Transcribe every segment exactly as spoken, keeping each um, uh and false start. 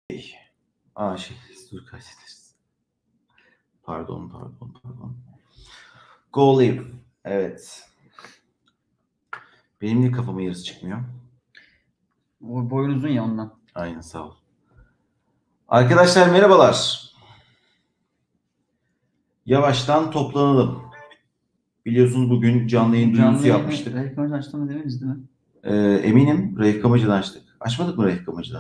Aa şey, dur kaçtırız. Pardon, pardon, pardon. Go live. Evet. Benim de kafama yarısı çıkmıyor. O boyun uzun ya ondan. Aynen, sağ ol. Arkadaşlar merhabalar. Yavaştan toplanalım. Biliyorsunuz bugün canlı yayın duyurusu yapmıştık. Raif Kamacı açtığını demeniz değil mi? Ee, eminim Raif Kamacı'dan açtık. Açmadık mı Raif Kamacı'dan?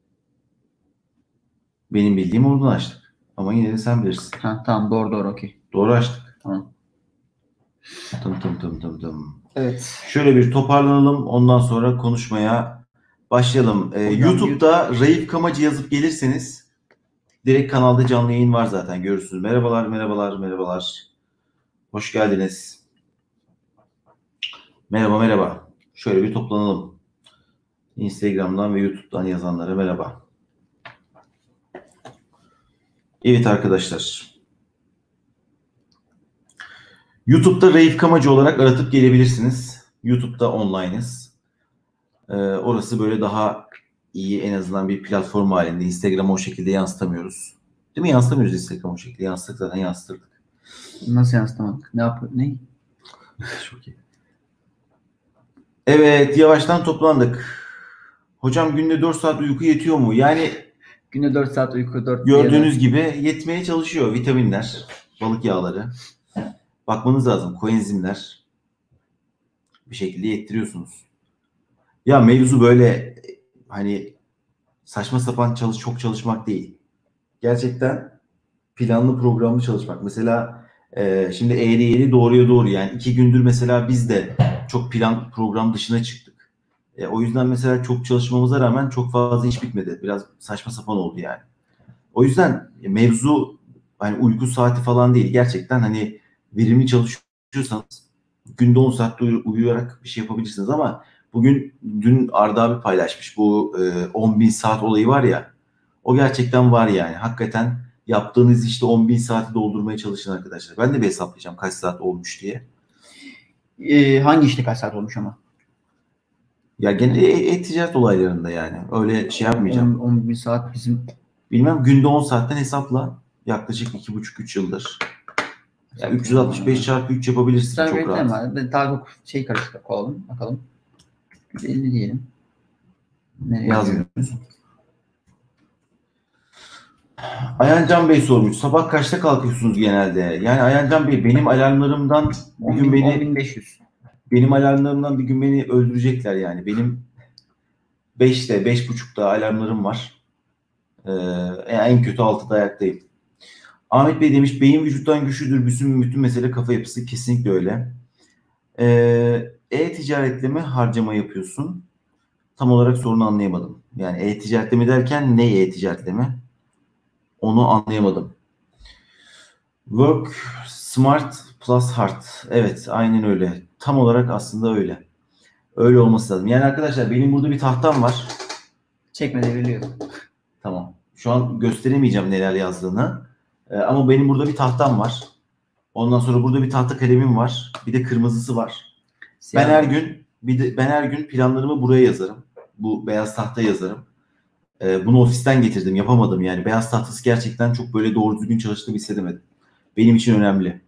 Benim bildiğim oradan açtık. Ama yine de sen bilirsin. Ha tamam, doğru doğru okey. Doğru açtık. Tamam. Tım tım tım tım tım. Evet. Şöyle bir toparlanalım. Ondan sonra konuşmaya başlayalım. Ee, Hocam, YouTube'da YouTube... Raif Kamacı yazıp gelirseniz direkt kanalda canlı yayın var zaten, görürsünüz. Merhabalar, merhabalar, merhabalar. Hoş geldiniz. Merhaba, merhaba. Şöyle bir toplanalım. Instagram'dan ve YouTube'dan yazanlara merhaba. Evet arkadaşlar. YouTube'da Raif Kamacı olarak aratıp gelebilirsiniz. YouTube'da online'ız. Ee, orası böyle daha iyi, en azından bir platform halinde. Instagram'ı o şekilde yansıtamıyoruz. Değil mi? Yansıtamıyoruz Instagram'ı o şekilde. Yansıttık zaten, yansıtırdık. Nasıl yansıtamadık? Ne yapıyor? Ne? Çok iyi. Evet, yavaştan toplandık. Hocam günde dört saat uyku yetiyor mu? Yani günde dört saat uyku, dört gördüğünüz gibi yetmeye çalışıyor. Vitaminler, balık yağları. Bakmanız lazım. Koenzimler. Bir şekilde yettiriyorsunuz. Ya mevzu böyle hani saçma sapan çalış çok çalışmak değil. Gerçekten planlı programlı çalışmak. Mesela e, şimdi eğri eğri doğruya doğru, yani iki gündür mesela biz de çok plan program dışına çıktık. E, o yüzden mesela çok çalışmamıza rağmen çok fazla iş bitmedi. Biraz saçma sapan oldu yani. O yüzden mevzu hani uyku saati falan değil. Gerçekten hani verimli çalışıyorsanız günde on saat uyuyarak bir şey yapabilirsiniz, ama bugün dün Arda abi paylaşmış bu e, on bin saat olayı var ya, o gerçekten var yani. Hakikaten yaptığınız işte on bin saati doldurmaya çalışın arkadaşlar. Ben de bir hesaplayacağım kaç saat olmuş diye. Ee, hangi işte kaç saat olmuş ama? Ya gene e-ticaret olaylarında yani. Öyle şey yapmayacağım. on bin saat bizim... Bilmem, günde on saatten hesapla. Yaklaşık iki buçuk üç yıldır. Ya üç yüz altmış beş çarpı üç yapabilirsin Sen çok rahat. var. Daha çok şey karıştırıp koyalım. Bakalım. elli diyelim. Nereye yazmıyoruz? Ayancan Bey sormuş. Sabah kaçta kalkıyorsunuz genelde? Yani Ayancan Bey, benim alarmlarımdan bir gün beni on bin beş yüz. Benim alarmlarımdan bir gün beni öldürecekler yani. Benim beşte, beş buçukta alarmlarım var. Ee, en kötü altıda ayaktayım. Ahmet Bey demiş, beyin vücuttan güçlüdür. Bütün, bütün mesele kafa yapısı. Kesinlikle öyle. Ee, e-ticaretle mi harcama yapıyorsun? Tam olarak sorunu anlayamadım. Yani e-ticaretle mi derken ne e-ticaretle mi? Onu anlayamadım. Work smart plus hard. Evet, aynen öyle. Tam olarak aslında öyle. Öyle olması lazım. Yani arkadaşlar, benim burada bir tahtam var. Çekme devriliyor. Tamam. Şu an gösteremeyeceğim neler yazdığını. Ee, ama benim burada bir tahtam var. Ondan sonra burada bir tahta kalemim var. Bir de kırmızısı var. Siyah ben her gün bir de ben her gün planlarımı buraya yazarım. Bu beyaz tahta yazarım. Ee, bunu ofisten getirdim. Yapamadım yani. Beyaz tahtası gerçekten çok böyle doğru düzgün çalıştığımı hissedemedim. Benim için önemli.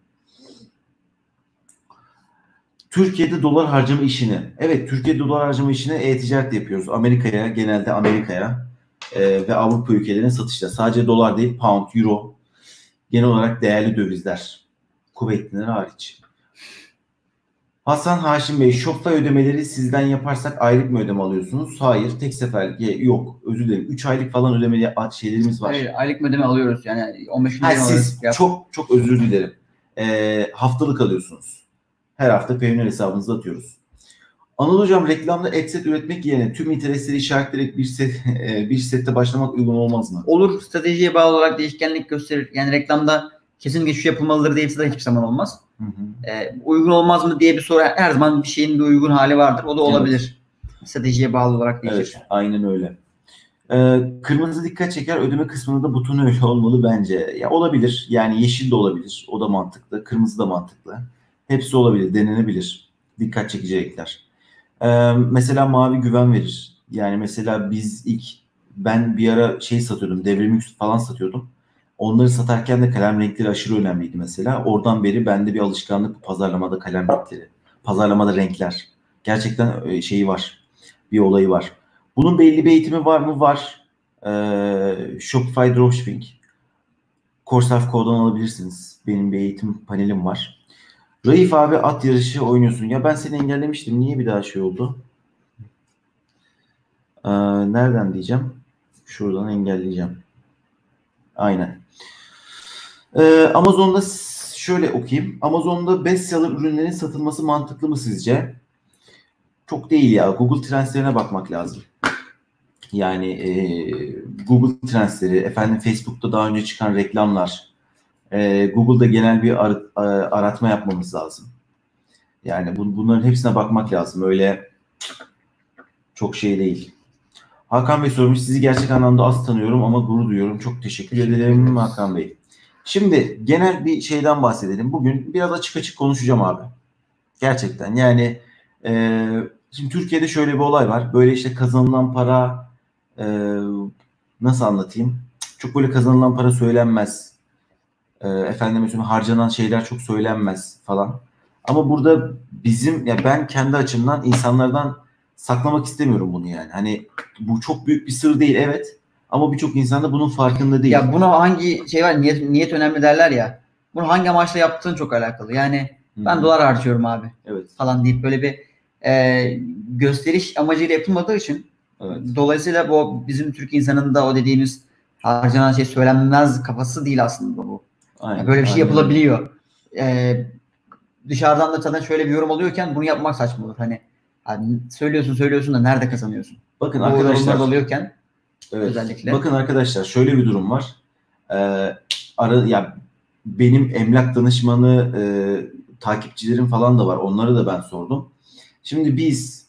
Türkiye'de dolar harcama işini. Evet, Türkiye'de dolar harcama işini e-ticaretle yapıyoruz. Amerika'ya, genelde Amerika'ya e, ve Avrupa ülkelerine satışta. Sadece dolar değil, pound, euro, genel olarak değerli dövizler. Kuvvetliler hariç. Hasan Haşim Bey, Shopify ödemeleri sizden yaparsak aylık mı ödeme alıyorsunuz? Hayır, tek sefer yok. Özür dilerim. üç aylık falan ödeme şeylerimiz var. Hayır, aylık mı ödeme alıyoruz? Yani on beş gün ha, siz çok çok özür dilerim. E, haftalık alıyorsunuz. Her hafta Payoneer hesabınıza atıyoruz. Anıl Hocam, reklamda ad set üretmek yerine tüm interesleri işaretleyerek bir set, bir sette başlamak uygun olmaz mı? Olur. Stratejiye bağlı olarak değişkenlik gösterir. Yani reklamda kesinlikle şu yapılmalıdır diye de hiçbir zaman olmaz. Hı hı. E, uygun olmaz mı diye bir soru, her zaman bir şeyin bir uygun hali vardır. O da olabilir. Evet. Stratejiye bağlı olarak değişir. Evet, aynen öyle. Ee, kırmızı dikkat çeker. Ödeme kısmında da butonu öyle olmalı bence. Ya olabilir. Yani yeşil de olabilir. O da mantıklı. Kırmızı da mantıklı. Hepsi olabilir. Denenebilir. Dikkat çekici renkler. Ee, mesela mavi güven verir. Yani mesela biz ilk ben bir ara şey satıyordum. Devrimix falan satıyordum. Onları satarken de kalem renkleri aşırı önemliydi mesela. Oradan beri bende bir alışkanlık bu pazarlamada kalem renkleri. Pazarlamada renkler. Gerçekten e, şeyi var. Bir olayı var. Bunun belli bir eğitimi var mı? Var. Ee, Shopify Dropshipping. Course of Code'dan alabilirsiniz. Benim bir eğitim panelim var. Raif abi at yarışı oynuyorsun. Ya ben seni engellemiştim. Niye bir daha şey oldu? Ee, nereden diyeceğim? Şuradan engelleyeceğim. Aynen. Ee, Amazon'da şöyle okuyayım. Amazon'da bestseller ürünlerin satılması mantıklı mı sizce? Çok değil ya. Google Trends'lerine bakmak lazım. Yani e, Google Trends'leri, efendim Facebook'ta daha önce çıkan reklamlar, e, Google'da genel bir ar- aratma yapmamız lazım. Yani bu, bunların hepsine bakmak lazım. Öyle çok şey değil. Hakan Bey sormuş. Sizi gerçek anlamda az tanıyorum ama gurur duyuyorum. Çok teşekkür ederim Hakan Bey. Şimdi genel bir şeyden bahsedelim. Bugün biraz açık açık konuşacağım abi. Gerçekten yani e, şimdi Türkiye'de şöyle bir olay var. Böyle işte kazanılan para e, nasıl anlatayım? Çok böyle kazanılan para söylenmez. E, efendim mesela harcanan şeyler çok söylenmez falan. Ama burada bizim ya ben kendi açımdan insanlardan saklamak istemiyorum bunu yani. Hani bu çok büyük bir sır değil evet. Ama birçok insan da bunun farkında değil. Ya bunu hangi şey var niyet, niyet önemli derler ya. Bunu hangi amaçla yaptığın çok alakalı. Yani ben Hı-hı. dolar harcıyorum abi. Evet. Falan deyip böyle bir e, gösteriş amacıyla yapılmadığı için evet. Dolayısıyla bu bizim Türk insanının da o dediğimiz harcanan şey söylenmez kafası değil aslında bu. Aynen, yani böyle bir şey aynen. yapılabiliyor. Ee, dışarıdan da zaten şöyle bir yorum oluyorken bunu yapmak saçma olur. Hani, hani söylüyorsun söylüyorsun da nerede kazanıyorsun? Bakın bu arkadaşlar oluyorken evet, özellikle. Bakın arkadaşlar şöyle bir durum var. Ee, ara ya benim emlak danışmanı e, takipçilerim falan da var. Onları da ben sordum. Şimdi biz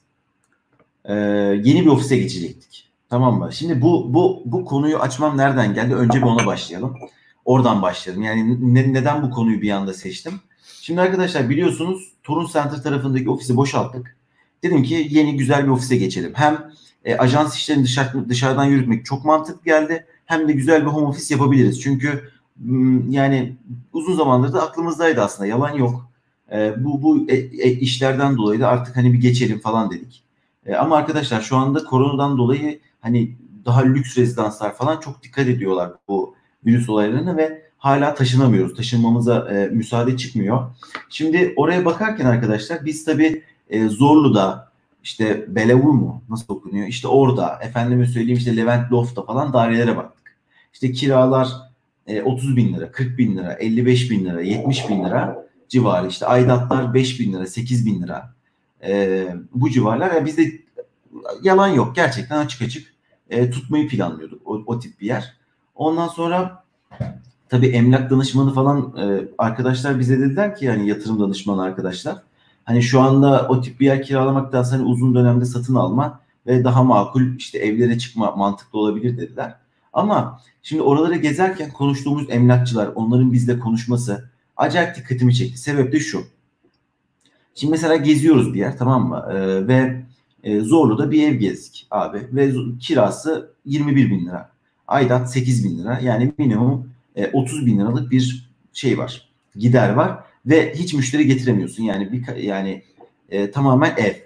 e, yeni bir ofise geçecektik. Tamam mı? Şimdi bu bu bu konuyu açmam nereden geldi? Önce bir ona başlayalım. Oradan başlayalım. Yani ne, neden bu konuyu bir anda seçtim? Şimdi arkadaşlar biliyorsunuz Torun Center tarafındaki ofisi boşalttık. Dedim ki yeni güzel bir ofise geçelim. Hem e, ajans işlerini dışarı, dışarıdan yürütmek çok mantıklı geldi. Hem de güzel bir home office yapabiliriz. Çünkü yani uzun zamandır da aklımızdaydı aslında. Yalan yok. E, bu bu e, e, işlerden dolayı da artık hani bir geçelim falan dedik. E, ama arkadaşlar şu anda koronadan dolayı hani daha lüks rezidanslar falan çok dikkat ediyorlar bu virüs olaylarına ve hala taşınamıyoruz. Taşınmamıza e, müsaade çıkmıyor. Şimdi oraya bakarken arkadaşlar biz tabii e, Zorlu'da işte Belevur mu? Nasıl okunuyor? İşte orada efendime söyleyeyim işte Levent Loft'ta falan dairelere baktık. İşte kiralar e, otuz bin lira, kırk bin lira, elli beş bin lira, yetmiş bin lira civarı. İşte aidatlar beş bin lira, sekiz bin lira. E, bu civarlar. Yani bizde yalan yok. Gerçekten açık açık e, tutmayı planlıyorduk. O, o tip bir yer. Ondan sonra tabii emlak danışmanı falan e, arkadaşlar bize dediler ki yani yatırım danışmanı arkadaşlar. Hani şu anda o tip bir yer kiralamaktansa hani uzun dönemde satın alma ve daha makul işte evlere çıkma mantıklı olabilir dediler. Ama şimdi oraları gezerken konuştuğumuz emlakçılar, onların bizle konuşması acayip dikkatimi çekti. Sebep de şu. Şimdi mesela geziyoruz bir yer tamam mı? Ee, ve e, Zorlu'da bir ev gezdik abi. Ve kirası yirmi bir bin lira. Aidat sekiz bin lira. Yani minimum e, otuz bin liralık bir şey var. Gider var. Ve hiç müşteri getiremiyorsun. Yani bir yani e, tamamen ev.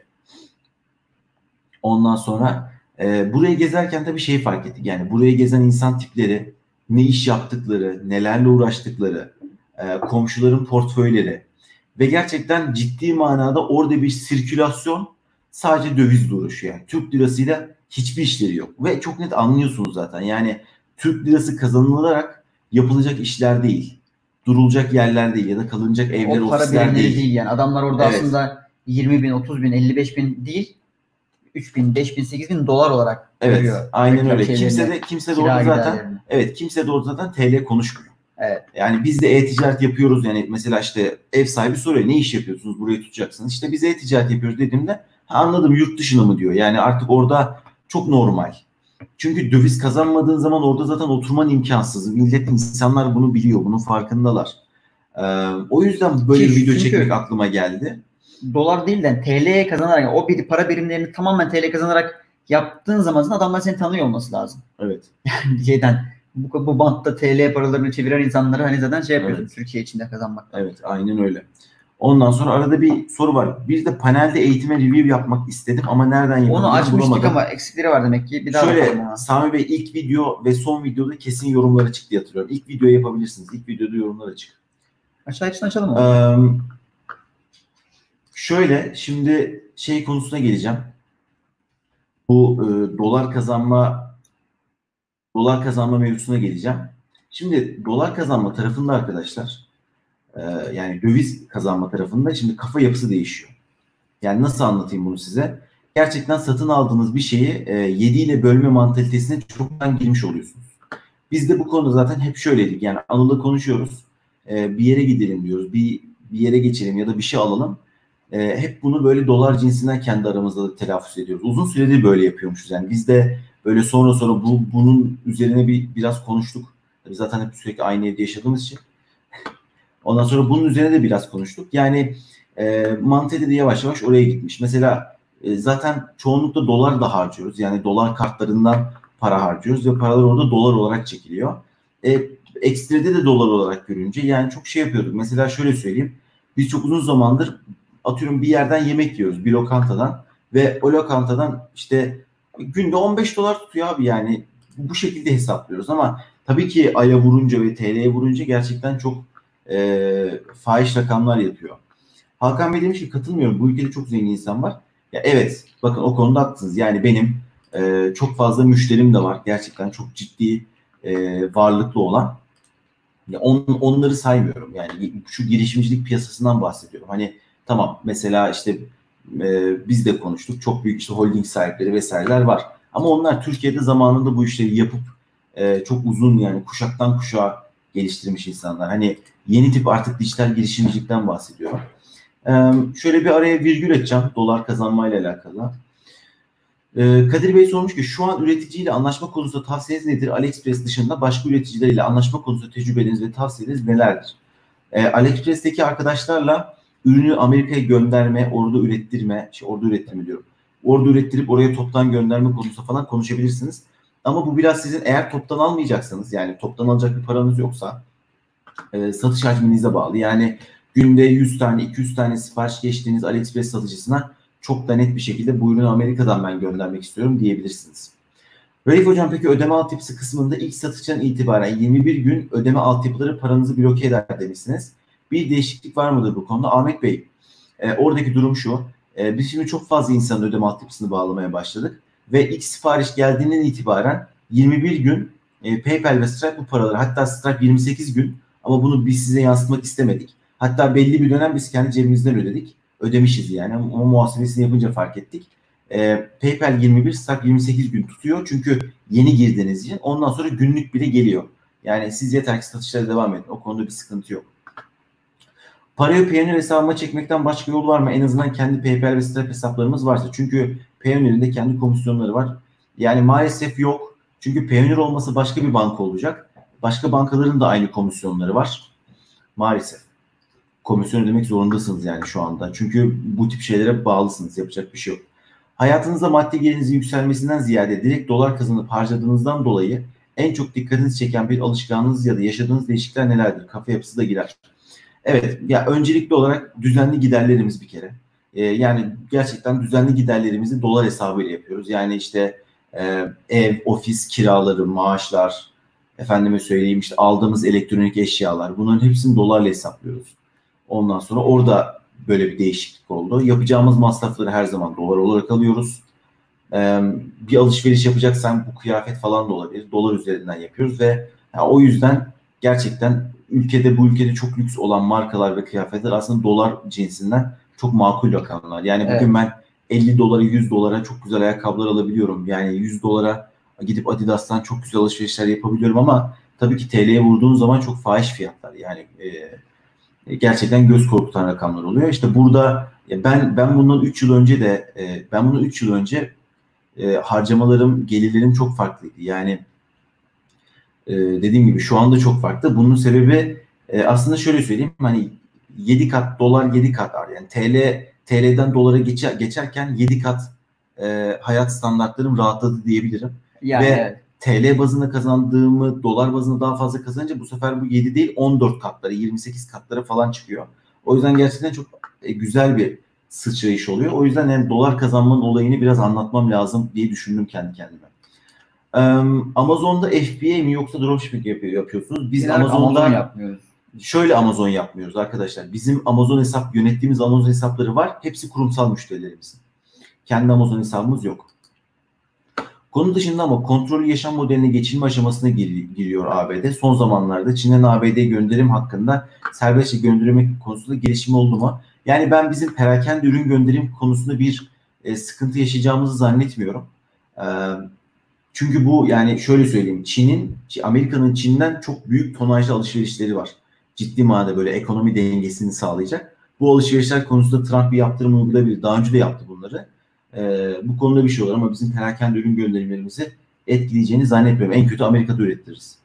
Ondan sonra e, burayı gezerken tabii şeyi fark ettik. Yani burayı gezen insan tipleri, ne iş yaptıkları, nelerle uğraştıkları, e, komşuların portföyleri ve gerçekten ciddi manada orada bir sirkülasyon sadece dövizle uğraşıyor. Yani Türk lirasıyla hiçbir işleri yok. Ve çok net anlıyorsunuz zaten. Yani Türk lirası kazanılarak yapılacak işler değil. Durulacak yerler değil ya da kalınacak evler, o para ofisler birimleri değil. değil yani. Adamlar orada Evet. aslında yirmi bin, otuz bin, elli beş bin değil üç bin, beş bin, sekiz bin dolar olarak evet, görüyor. aynen öyle. Kimse de kimse de orada zaten giderlerini. evet kimse de orada zaten T L konuşmuyor. Evet. Yani biz de e-ticaret yapıyoruz yani mesela işte ev sahibi soruyor ne iş yapıyorsunuz burayı tutacaksınız. İşte biz e-ticaret yapıyoruz dediğimde ha, anladım yurt dışına mı diyor. Yani artık orada çok normal. Çünkü döviz kazanmadığın zaman orada zaten oturman imkansız. Millet insanlar bunu biliyor, bunun farkındalar. Ee, o yüzden böyle Ki bir video çünkü çekmek aklıma geldi. Dolar değil de T L kazanarak o bir para birimlerini tamamen T L kazanarak yaptığın zaman zaten adamlar seni tanıyor olması lazım. Evet. Yani şeyden bu, bu bantta T L paralarını çeviren insanları hani zaten şey yapıyorsun Evet. Türkiye içinde kazanmaktan. Evet, aynen öyle. Ondan sonra arada bir soru var. Bir de panelde eğitime review yapmak istedim ama nereden yapabilirim Onu açmıştık bulamadım. ama eksikleri var demek ki. Bir daha bakalım Şöyle ona. Sami Bey, ilk video ve son videoda kesin yorumları çıktı diye hatırlıyorum. İlk videoyu yapabilirsiniz. İlk videoda yorumlar açık. Aşağı hepsini açalım mı? Ee, şöyle şimdi şey konusuna geleceğim. Bu e, dolar kazanma dolar kazanma mevzusuna geleceğim. Şimdi dolar kazanma tarafında arkadaşlar, e, yani döviz kazanma tarafında şimdi kafa yapısı değişiyor. Yani nasıl anlatayım bunu size? Gerçekten satın aldığınız bir şeyi e, yedi ile bölme mantalitesine çoktan girmiş oluyorsunuz. Biz de bu konuda zaten hep şöyleydik. Yani Anıl'la konuşuyoruz. E, bir yere gidelim diyoruz. Bir, bir yere geçelim ya da bir şey alalım. E, hep bunu böyle dolar cinsinden kendi aramızda da telaffuz ediyoruz. Uzun süredir böyle yapıyormuşuz. Yani biz de böyle sonra sonra bu bunun üzerine bir biraz konuştuk. Tabii zaten hep sürekli aynı evde yaşadığımız için. Ondan sonra bunun üzerine de biraz konuştuk. Yani e, mantığı da yavaş yavaş oraya gitmiş. Mesela e, zaten çoğunlukla dolar da harcıyoruz. Yani dolar kartlarından para harcıyoruz ve paralar orada dolar olarak çekiliyor. E, ekstrede de dolar olarak görünce yani çok şey yapıyorduk. Mesela şöyle söyleyeyim. Biz çok uzun zamandır atıyorum bir yerden yemek yiyoruz, bir lokantadan ve o lokantadan işte günde on beş dolar tutuyor abi, yani bu şekilde hesaplıyoruz ama tabii ki aya vurunca ve T L'ye vurunca gerçekten çok e, fahiş rakamlar yapıyor. Hakan Bey demiş ki katılmıyorum. Bu ülkede çok zengin insan var. Ya evet, bakın o konuda haklısınız. Yani benim e, çok fazla müşterim de var. Gerçekten çok ciddi e, varlıklı olan. Ya on, onları saymıyorum. Yani şu girişimcilik piyasasından bahsediyorum. Hani tamam, mesela işte e, biz de konuştuk. Çok büyük işte holding sahipleri vesaireler var. Ama onlar Türkiye'de zamanında bu işleri yapıp e, çok uzun, yani kuşaktan kuşağa geliştirmiş insanlar. Hani yeni tip artık dijital girişimcilikten bahsediyorum. Ee, şöyle bir araya virgül edeceğim dolar kazanmayla alakalı. Ee, Kadir Bey sormuş ki şu an üreticiyle anlaşma konusunda tavsiyeniz nedir? AliExpress dışında başka üreticilerle anlaşma konusunda tecrübeleriniz ve tavsiyeleriniz nelerdir? Ee, AliExpress'teki arkadaşlarla ürünü Amerika'ya gönderme, orada ürettirme, şey orada ürettirme diyorum. Orada ürettirip oraya toptan gönderme konusunda falan konuşabilirsiniz. Ama bu biraz sizin, eğer toptan almayacaksanız, yani toptan alacak bir paranız yoksa e, satış hacminize bağlı. Yani günde yüz tane, iki yüz tane sipariş geçtiğiniz AliExpress satıcısına çok da net bir şekilde bu ürünü Amerika'dan ben göndermek istiyorum diyebilirsiniz. Raif Hocam, peki ödeme altyapısı kısmında ilk satıştan itibaren yirmi bir gün ödeme altyapıları paranızı bloke eder demişsiniz. Bir değişiklik var mıdır bu konuda? Ahmet Bey, e, oradaki durum şu. E, biz şimdi çok fazla insanın ödeme altyapısını bağlamaya başladık. Ve ilk sipariş geldiğinden itibaren yirmi bir gün e, PayPal ve Stripe bu paraları, hatta Stripe yirmi sekiz gün, ama bunu biz size yansıtmak istemedik. Hatta belli bir dönem biz kendi cebimizden ödedik. Ödemişiz yani, ama muhasebesini yapınca fark ettik. E, PayPal yirmi bir, Stripe yirmi sekiz gün tutuyor. Çünkü yeni girdiğiniz için ondan sonra günlük bile geliyor. Yani siz yeter ki satışlara devam edin. O konuda bir sıkıntı yok. Parayı Payoneer hesabıma çekmekten başka yol var mı? En azından kendi PayPal ve Stripe hesaplarımız varsa. Çünkü Payoneer'in de kendi komisyonları var. Yani maalesef yok. Çünkü Payoneer olması başka bir banka olacak. Başka bankaların da aynı komisyonları var. Maalesef. Komisyon ödemek zorundasınız yani şu anda. Çünkü bu tip şeylere bağlısınız. Yapacak bir şey yok. Hayatınızda maddi gelirinizin yükselmesinden ziyade direkt dolar kazanıp harcadığınızdan dolayı en çok dikkatinizi çeken bir alışkanlığınız ya da yaşadığınız değişiklikler nelerdir? Kafa yapısı da girer. Evet, ya öncelikli olarak düzenli giderlerimiz bir kere. Ee, yani gerçekten düzenli giderlerimizi dolar hesabıyla yapıyoruz. Yani işte e, ev, ofis kiraları, maaşlar, efendime söyleyeyim işte aldığımız elektronik eşyalar, bunların hepsini dolarla hesaplıyoruz. Ondan sonra orada böyle bir değişiklik oldu. Yapacağımız masrafları her zaman dolar olarak alıyoruz. Ee, bir alışveriş yapacaksan bu kıyafet falan da olabilir. Dolar üzerinden yapıyoruz ve yani o yüzden gerçekten ülkede bu ülkede çok lüks olan markalar ve kıyafetler aslında dolar cinsinden çok makul rakamlar. Yani bugün evet, ben elli dolara yüz dolara çok güzel ayakkabılar alabiliyorum. Yani yüz dolara gidip Adidas'tan çok güzel alışverişler yapabiliyorum ama tabii ki T L'ye vurduğun zaman çok fahiş fiyatlar. Yani e, gerçekten göz korkutan rakamlar oluyor. İşte burada ben ben bundan üç yıl önce de e, ben bunu üç yıl önce e, harcamalarım, gelirlerim çok farklıydı. Yani e, dediğim gibi şu anda çok farklı. Bunun sebebi e, aslında şöyle söyleyeyim, hani yedi kat dolar, yedi kat var. Yani T L T L'den dolara geçer, geçerken yedi kat e, hayat standartlarım rahatladı diyebilirim. Yani Ve evet. T L bazında kazandığımı dolar bazında daha fazla kazanınca bu sefer bu yedi değil on dört katlara, yirmi sekiz katlara falan çıkıyor. O yüzden gerçekten çok e, güzel bir sıçrayış oluyor. O yüzden yani dolar kazanmanın olayını biraz anlatmam lazım diye düşündüm kendi kendime. Ee, Amazon'da F B A mi yoksa dropshipping yapıyor, yapıyorsunuz? Biz Genel Amazon'da Amazon yapmıyoruz. şöyle Amazon yapmıyoruz arkadaşlar. Bizim Amazon hesap, yönettiğimiz Amazon hesapları var. Hepsi kurumsal müşterilerimizin. Kendi Amazon hesabımız yok. Konu dışında ama kontrollü yaşam modeline geçilme aşamasına gir- giriyor A B D. Son zamanlarda Çin'den A B D'ye gönderim hakkında serbestçe göndermek konusunda gelişme oldu mu? Yani ben bizim perakende ürün gönderim konusunda bir e, sıkıntı yaşayacağımızı zannetmiyorum. E, çünkü bu yani şöyle söyleyeyim. Çin'in, Amerika'nın Çin'den çok büyük tonajlı alışverişleri var. Ciddi manada böyle ekonomi dengesini sağlayacak. Bu alışverişler konusunda Trump bir yaptırım uygulayabilir. Daha önce de yaptı bunları. Ee, bu konuda bir şey olur ama bizim perakende ürün gönderimlerimizi etkileyeceğini zannetmiyorum. En kötü Amerika'da ürettiririz.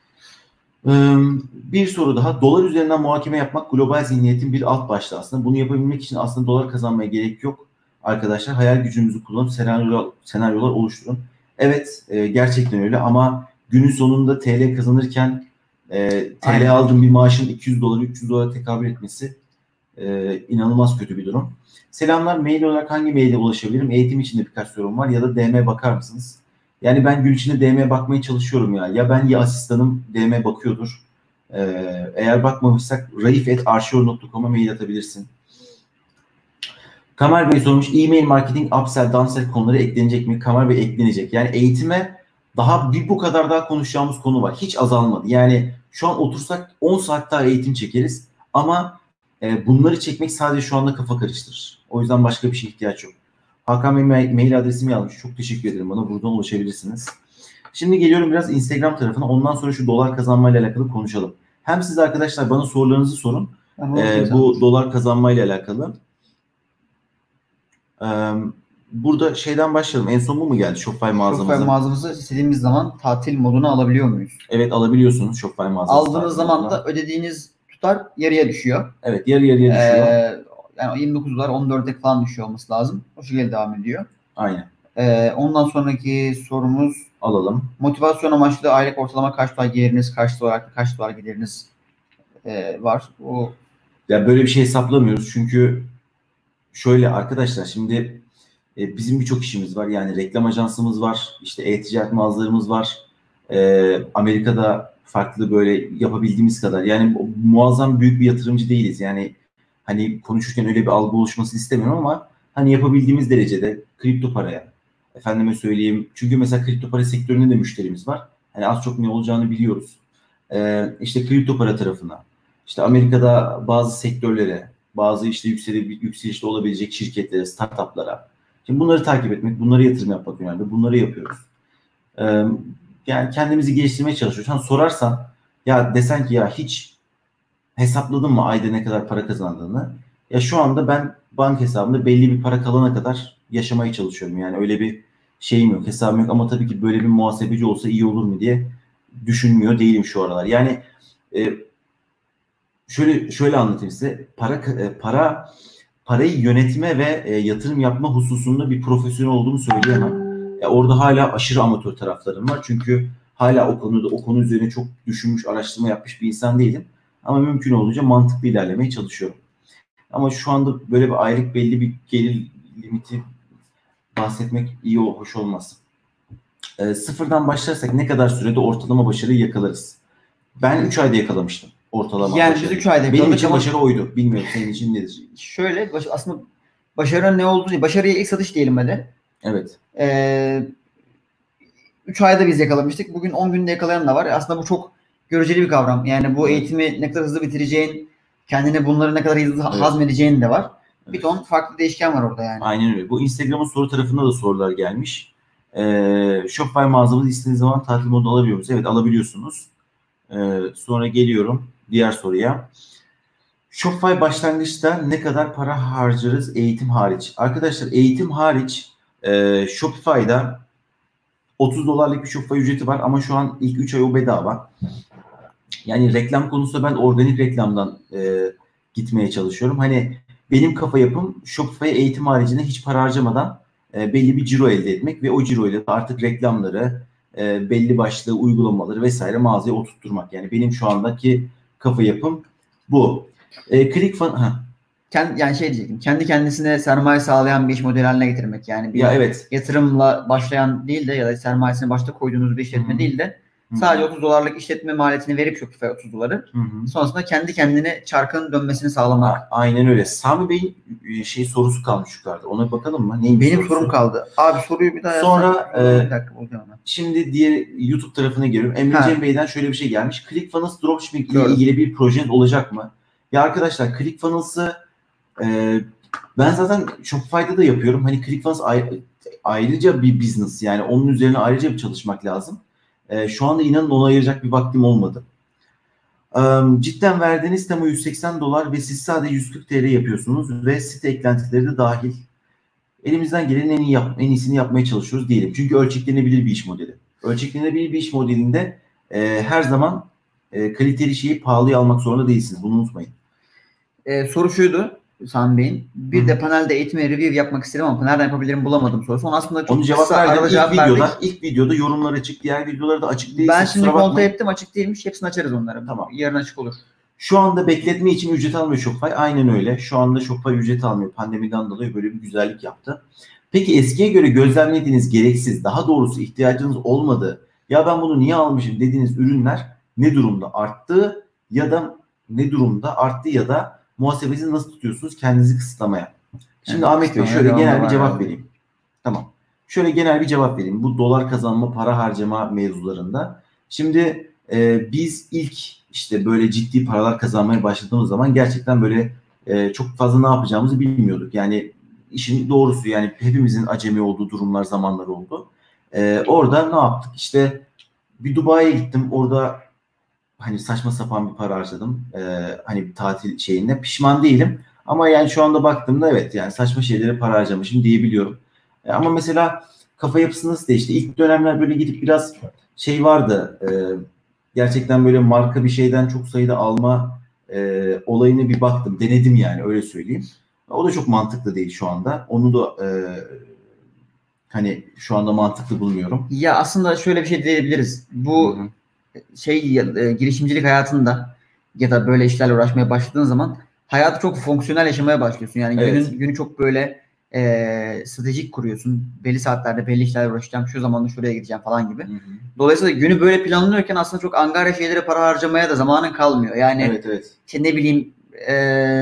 Ee, bir soru daha. Dolar üzerinden muhakeme yapmak global zihniyetin bir alt başlığı aslında. Bunu yapabilmek için aslında dolar kazanmaya gerek yok. Arkadaşlar hayal gücünüzü kullanıp senaryolar, senaryolar oluşturun. Evet e, gerçekten öyle ama günün sonunda T L kazanırken e, T L aldığım bir maaşın iki yüz dolar, üç yüz dolara tekabül etmesi e, inanılmaz kötü bir durum. Selamlar, mail olarak hangi maile ulaşabilirim? Eğitim için de birkaç sorum var ya da D M bakar mısınız? Yani ben gün içinde D M bakmaya çalışıyorum ya. Ya ben ya asistanım D M bakıyordur. Ee, eğer bakmamışsak raif at arşiyor nokta com'a mail atabilirsin. Kamer Bey sormuş, e-mail marketing, upsell, downsell konuları eklenecek mi? Kamer Bey eklenecek. Yani eğitime daha bir bu kadar daha konuşacağımız konu var. Hiç azalmadı. Yani şu an otursak on saat daha eğitim çekeriz. Ama e, bunları çekmek sadece şu anda kafa karıştırır. O yüzden başka bir şeye ihtiyaç yok. Hakan Bey mail adresimi yazmış. Çok teşekkür ederim bana. Buradan ulaşabilirsiniz. Şimdi geliyorum biraz Instagram tarafına. Ondan sonra şu dolar kazanmayla alakalı konuşalım. Hem siz arkadaşlar bana sorularınızı sorun. Ee, bu dolar kazanmayla alakalı. Ee, burada şeyden başlayalım. En son bu mu geldi? Shopify mağazamıza. Shopify mağazamızı istediğimiz zaman tatil moduna alabiliyor muyuz? Evet alabiliyorsunuz Shopify mağazası. Aldığınız zaman da ödediğiniz tutar yarıya düşüyor. Evet yarı yarıya düşüyor. Ee, yani yirmi dokuz dolar on dörde falan düşüyor olması lazım. O şekilde devam ediyor. Aynen. Ee, ondan sonraki sorumuz alalım. Motivasyon amaçlı aylık ortalama kaç dolar geliriniz, kaç dolar kaç dolar geliriniz e, var. O ya böyle bir şey hesaplamıyoruz çünkü şöyle arkadaşlar şimdi e, bizim birçok işimiz var. Yani reklam ajansımız var, işte e-ticaret mağazalarımız var. E, Amerika'da farklı böyle yapabildiğimiz kadar. Yani muazzam büyük bir yatırımcı değiliz. Yani hani konuşurken öyle bir algı oluşmasını istemiyorum ama hani yapabildiğimiz derecede kripto paraya, efendime söyleyeyim. Çünkü mesela kripto para sektöründe de müşterimiz var. Hani az çok ne olacağını biliyoruz. E, işte kripto para tarafına, işte Amerika'da bazı sektörlere, bazı işte yükselip, yükselişte olabilecek şirketlere, startuplara. Şimdi bunları takip etmek, bunlara yatırım yapmak önemli. Bunları yapıyoruz. Ee, yani kendimizi geliştirmeye çalışıyoruz. Hani sorarsan ya desen ki ya hiç hesapladın mı ayda ne kadar para kazandığını? Ya şu anda ben bank hesabımda belli bir para kalana kadar yaşamaya çalışıyorum. Yani öyle bir şeyim yok, hesabım yok ama tabii ki böyle bir muhasebeci olsa iyi olur mu diye düşünmüyor değilim şu aralar. Yani e, şöyle şöyle anlatayım size. Para para parayı yönetme ve e, yatırım yapma hususunda bir profesyonel olduğumu söyleyemem. Ya orada hala aşırı amatör taraflarım var. Çünkü hala o konuda o konu üzerine çok düşünmüş, araştırma yapmış bir insan değilim. Ama mümkün olduğunca mantıklı ilerlemeye çalışıyorum. Ama şu anda böyle bir aylık belli bir gelir limiti bahsetmek iyi hoş olmaz. E, sıfırdan başlarsak ne kadar sürede ortalama başarıyı yakalarız? Ben üç ayda yakalamıştım ortalama yani başarıyı. biz üç ayda Benim için ama başarı oydu. Bilmiyorum senin için nedir? şöyle baş, aslında başarının ne olduğu değil. Başarıya ilk satış diyelim hadi. Evet. Ee, üç ayda biz yakalamıştık. Bugün on günde yakalayan da var. Aslında bu çok göreceli bir kavram. Yani bu eğitimi ne kadar hızlı bitireceğin, kendine bunları ne kadar hızlı evet. hazmedeceğin de var. Evet. Bir ton farklı değişken var orada yani. Aynen öyle. Bu Instagram'ın soru tarafında da sorular gelmiş. Ee, Shopify mağazamızı istediğiniz zaman tatil modu alabiliyor musunuz? Evet alabiliyorsunuz. Ee, sonra geliyorum diğer soruya. Shopify başlangıçta ne kadar para harcarız eğitim hariç? Arkadaşlar eğitim hariç e, Shopify'da otuz dolarlık bir Shopify ücreti var ama şu an ilk üç ay o bedava. Yani reklam konusunda ben organik reklamdan e, gitmeye çalışıyorum. Hani benim kafa yapım Shopify eğitim haricinde hiç para harcamadan e, belli bir ciro elde etmek ve o ciroyla da artık reklamları, e, belli başlı uygulamaları vesaire mağazaya oturtturmak. Yani benim şu andaki kafa yapım bu. E, ClickFunnels ha. Kendi, yani şey diyecektim. Kendi kendisine sermaye sağlayan bir iş modeli haline getirmek. Yani bir Ya evet. yatırımla başlayan değil de ya da sermayesini başta koyduğunuz bir işletme Hı-hı. değil de sadece otuz dolarlık işletme maliyetini verip Shopify otuz doları. Hı-hı. Sonrasında kendi kendine çarkın dönmesini sağlamak. A- aynen öyle. Sami Bey'in şey sorusu kalmış yukarıda. Ona bakalım mı? Neymiş Benim sorusu? sorum kaldı. Abi soruyu bir daha Sonra yazsana. e, bir dakika bulacağım ben. Şimdi diğer YouTube tarafına geliyorum. Emrecan Bey'den şöyle bir şey gelmiş. ClickFunnels dropshipping ile Doğru. ilgili bir projeniz olacak mı? Ya arkadaşlar ClickFunnels'ı e, ben zaten Shopify'da da yapıyorum. Hani ClickFunnels ayrı, ayrıca bir business. Yani onun üzerine ayrıca bir çalışmak lazım. E, şu anda inanın ona ayıracak bir vaktim olmadı. E, cidden verdiğiniz tema yüz seksen dolar ve siz sadece yüz kırk TL yapıyorsunuz ve site eklentileri de dahil. Elimizden gelenin en, iyi yap, en iyisini yapmaya çalışıyoruz diyelim. Çünkü ölçeklenebilir bir iş modeli. Ölçeklenebilir bir iş modelinde e, her zaman e, kaliteli şeyi pahalıya almak zorunda değilsiniz. Bunu unutmayın. Ee, soru şuydu Sami Bey'in. Bir Hı. de panelde eğitim ve review yapmak istedim ama nereden yapabilirim bulamadım sorusu. Onu aslında çok Onu cevap kısa verdim. İlk cevap videoda, verdik. ilk videoda yorumlar açık. Diğer videolarda açık değilse Ben şimdi kontrol ettim, açık değilmiş. Hepsini açarız onları. Tamam. Yarın açık olur. Şu anda bekletme için ücret almıyor Shopify. Aynen öyle. Şu anda Shopify ücret almıyor. Pandemiden dolayı böyle bir güzellik yaptı. Peki eskiye göre gözlemlediğiniz gereksiz, daha doğrusu ihtiyacınız olmadığı, ya ben bunu niye almışım dediğiniz ürünler ne durumda arttı ya da ne durumda arttı ya da muhasebenizi nasıl tutuyorsunuz kendinizi kısıtlamaya? Şimdi evet, Ahmet Bey şöyle genel bir cevap yani. vereyim. Tamam. Şöyle genel bir cevap vereyim. Bu dolar kazanma, para harcama mevzularında. Şimdi e, biz ilk işte böyle ciddi paralar kazanmaya başladığımız zaman gerçekten böyle e, çok fazla ne yapacağımızı bilmiyorduk. Yani işin doğrusu yani hepimizin acemi olduğu durumlar, zamanlar oldu. Ee, orada ne yaptık? İşte bir Dubai'ye gittim. Orada hani saçma sapan bir para harcadım. Ee, hani bir tatil şeyinde. Pişman değilim. Ama yani şu anda baktığımda evet yani saçma şeylere para harcamışım diyebiliyorum. Ee, ama mesela kafa yapısı nasıl değişti? İlk dönemler böyle gidip biraz şey vardı. E, gerçekten böyle marka bir şeyden çok sayıda alma e, olayına bir baktım. Denedim yani öyle söyleyeyim. O da çok mantıklı değil şu anda. Onu da e, hani şu anda mantıklı bulmuyorum. Ya aslında şöyle bir şey diyebiliriz. Bu Hı-hı. şey e, girişimcilik hayatında ya da böyle işlerle uğraşmaya başladığın zaman hayatı çok fonksiyonel yaşamaya başlıyorsun. Yani evet. günün günü çok böyle e, stratejik kuruyorsun. Belli saatlerde belli işlerle uğraşacağım. Şu zaman şuraya gideceğim falan gibi. Hı-hı. Dolayısıyla günü böyle planlanıyorken aslında çok angarya şeylere para harcamaya da zamanın kalmıyor. Yani evet, evet. işte ne bileyim e,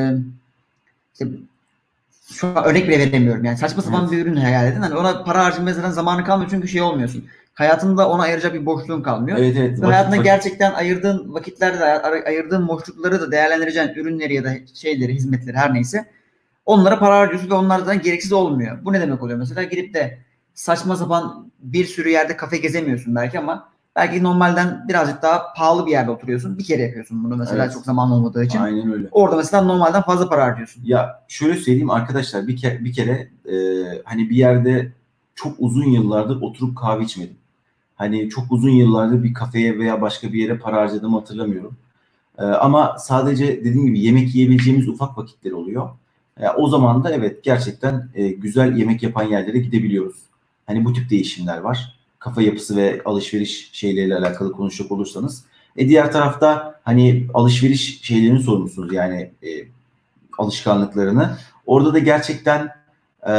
işte şu an örnek bile veremiyorum. Yani saçma sapan evet. bir ürün hayal edin. Hani ona para harcamaya zaten zamanı kalmıyor çünkü şey olmuyorsun. Hayatında ona ayıracak bir boşluğun kalmıyor. Evet, evet. Ve hayatında vakit, gerçekten ayırdığın vakitlerde de ayırdığın boşlukları da değerlendireceğin ürünleri ya da şeyleri, hizmetleri her neyse onlara para harcıyorsun ve onlar zaten gereksiz olmuyor. Bu ne demek oluyor mesela? Gidip de saçma sapan bir sürü yerde kafe gezemiyorsun belki ama belki normalden birazcık daha pahalı bir yerde oturuyorsun. Bir kere yapıyorsun bunu mesela evet. çok zaman olmadığı için. Aynen öyle. Orada mesela normalden fazla para harcıyorsun. Ya şöyle söyleyeyim arkadaşlar bir kere, bir kere e, hani bir yerde çok uzun yıllardır oturup kahve içmedim. Hani çok uzun yıllardır bir kafeye veya başka bir yere para harcadığımı hatırlamıyorum. E, ama sadece dediğim gibi yemek yiyebileceğimiz ufak vakitler oluyor. E, o zaman da evet gerçekten e, güzel yemek yapan yerlere gidebiliyoruz. Hani bu tip değişimler var. Kafa yapısı ve alışveriş şeyleriyle alakalı konuşacak olursanız. E diğer tarafta hani alışveriş şeylerini sormuşsunuz yani e, alışkanlıklarını. Orada da gerçekten e,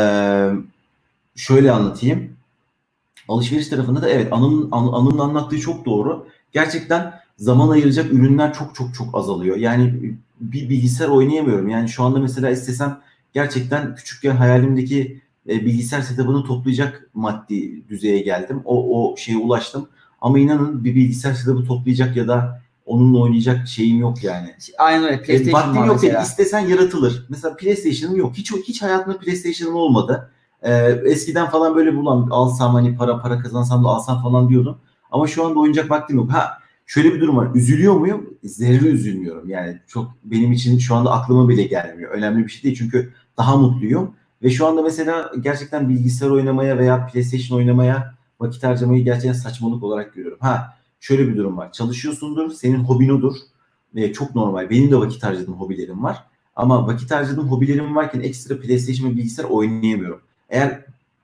şöyle anlatayım. Alışveriş tarafında da evet Anıl'ın, Anıl'ın anlattığı çok doğru. Gerçekten zaman ayıracak ürünler çok çok çok azalıyor. Yani bir bilgisayar oynayamıyorum. Yani şu anda mesela istesem gerçekten küçükken hayalimdeki e, bilgisayar setup'ını toplayacak maddi düzeye geldim. O, o şeye ulaştım. Ama inanın bir bilgisayar setup'ı toplayacak ya da onunla oynayacak şeyim yok yani. Aynen öyle. PlayStation e, var yok mesela. Değil. İstesen yaratılır. Mesela PlayStation'ım yok. Hiç hiç hayatımda PlayStation'ım olmadı. Ee, eskiden falan böyle bulan alsam hani para para kazansam da alsam falan diyordum. Ama şu anda oyuncak vaktim yok. Ha şöyle bir durum var. Üzülüyor muyum? Zerre üzülmüyorum. Yani çok benim için şu anda aklıma bile gelmiyor. Önemli bir şey değil çünkü daha mutluyum. Ve şu anda mesela gerçekten bilgisayar oynamaya veya PlayStation oynamaya vakit harcamayı gerçekten saçmalık olarak görüyorum. Ha şöyle bir durum var. Çalışıyorsundur, senin hobin odur. Ve çok normal. Benim de vakit harcadığım hobilerim var. Ama vakit harcadığım hobilerim varken ekstra PlayStation ve bilgisayar oynayamıyorum. Eğer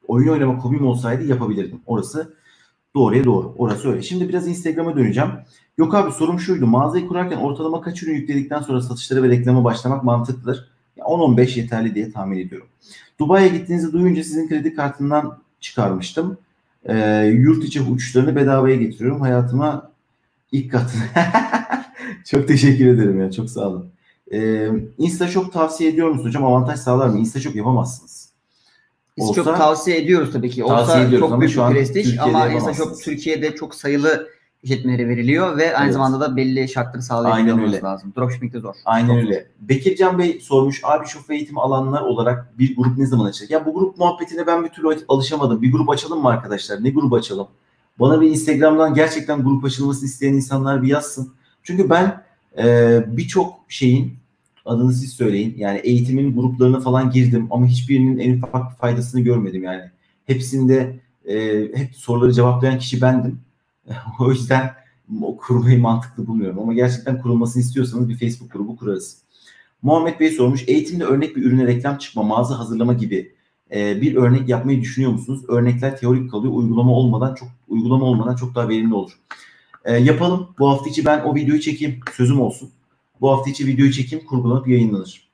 oyun oynamak hobim olsaydı yapabilirdim. Orası doğruya doğru. Orası öyle. Şimdi biraz Instagram'a döneceğim. Yok abi, sorum şuydu. Mağazayı kurarken ortalama kaç ürün yükledikten sonra satışlara ve reklama başlamak mantıklıdır? on on beş yeterli diye tahmin ediyorum. Dubai'ye gittiğinizi duyunca sizin kredi kartından çıkarmıştım. Ee, yurt içi uçuşlarını bedavaya getiriyorum. Hayatıma ilk katını. Çok teşekkür ederim ya. Çok sağ olun. Ee, InstaShop tavsiye ediyor musunuz hocam? Avantaj sağlar mı? InstaShop yapamazsınız. Biz çok tavsiye ediyoruz tabii ki. Tavsiye Olsa ediyoruz çok ama büyük şu bir an prestij Türkiye'de ama yapamazsınız. InstaShop Türkiye'de çok sayılı işletmeleri veriliyor ve aynı Evet. zamanda da belli şartları sağlayabiliyor olması lazım. Dropshipping de zor. Aynen Çok öyle. zor. Bekircan Bey sormuş. Abi şoför eğitimi alanlar olarak bir grup ne zaman açacak? Ya bu grup muhabbetine ben bir türlü alışamadım. Bir grup açalım mı arkadaşlar? Ne grup açalım? Bana bir Instagram'dan gerçekten grup açılmasını isteyen insanlar bir yazsın. Çünkü ben e, birçok şeyin adını siz söyleyin. Yani eğitimin gruplarına falan girdim ama hiçbirinin en ufak bir faydasını görmedim yani. Hepsinde e, hep soruları cevaplayan kişi bendim. O yüzden o kurmayı mantıklı bulmuyorum. Ama gerçekten kurulmasını istiyorsanız bir Facebook grubu kurarız. Muhammed Bey sormuş. Eğitimde örnek bir ürüne reklam çıkma, mağaza hazırlama gibi e, bir örnek yapmayı düşünüyor musunuz? Örnekler teorik kalıyor. Uygulama olmadan çok uygulama olmadan çok daha verimli olur. E, yapalım. Bu hafta içi ben o videoyu çekeyim. Sözüm olsun. Bu hafta içi videoyu çekeyim. Kurgulanıp yayınlanır.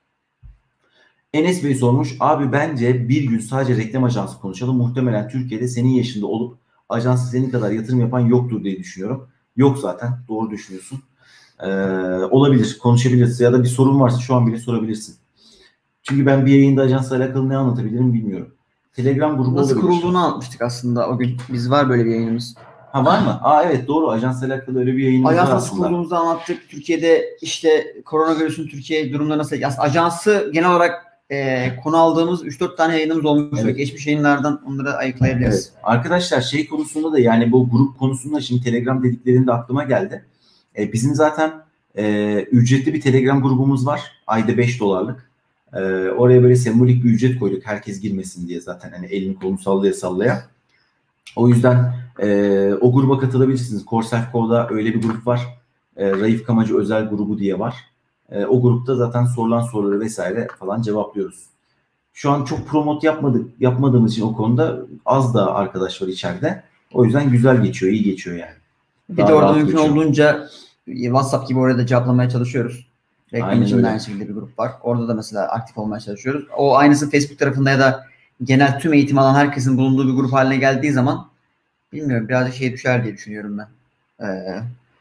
Enes Bey sormuş. Abi bence bir gün sadece reklam ajansı konuşalım. Muhtemelen Türkiye'de senin yaşında olup ajansı senin kadar yatırım yapan yoktur diye düşünüyorum. Yok zaten. Doğru düşünüyorsun. Ee, olabilir. Konuşabiliriz. Ya da bir sorun varsa şu an bile sorabilirsin. Çünkü ben bir yayında ajansla alakalı ne anlatabilirim bilmiyorum. Telegram grubu nasıl olabilir. kurulduğunu anlatmıştık aslında o gün. Biz var böyle bir yayınımız. Ha var mı? Aa evet doğru. Ajansla alakalı öyle bir yayınımız Ajans var nasıl aslında. kurduğumuzu anlattık. Türkiye'de işte koronavirüsün Türkiye durumları nasıl? Aslında ajansı genel olarak e, konu aldığımız üç dört tane yayınımız olmuş. Evet. Geçmiş yayınlardan onları ayıklayabiliriz. Evet. Arkadaşlar şey konusunda da yani bu grup konusunda şimdi Telegram dediklerinde aklıma geldi. E, bizim zaten e, ücretli bir Telegram grubumuz var. Ayda beş dolarlık. E, oraya böyle sembolik bir ücret koyduk. Herkes girmesin diye zaten. Hani elini kolunu sallaya sallaya. O yüzden e, o gruba katılabilirsiniz. CoreSelfCo'da öyle bir grup var. E, Raif Kamacı özel grubu diye var. E, o grupta zaten sorulan soruları vesaire falan cevaplıyoruz. Şu an çok promote yapmadık, yapmadığımız için o konuda az da arkadaş var içeride. O yüzden güzel geçiyor, iyi geçiyor yani. Bir Daha de orada rahat mümkün geçiyor. olduğunca WhatsApp gibi orada cevaplamaya çalışıyoruz. Reklam Aynen için de öyle. aynı şekilde bir grup var. Orada da mesela aktif olmaya çalışıyoruz. O aynısı Facebook tarafında ya da genel tüm eğitim alan herkesin bulunduğu bir grup haline geldiği zaman bilmiyorum birazcık şey düşer diye düşünüyorum ben. Ee,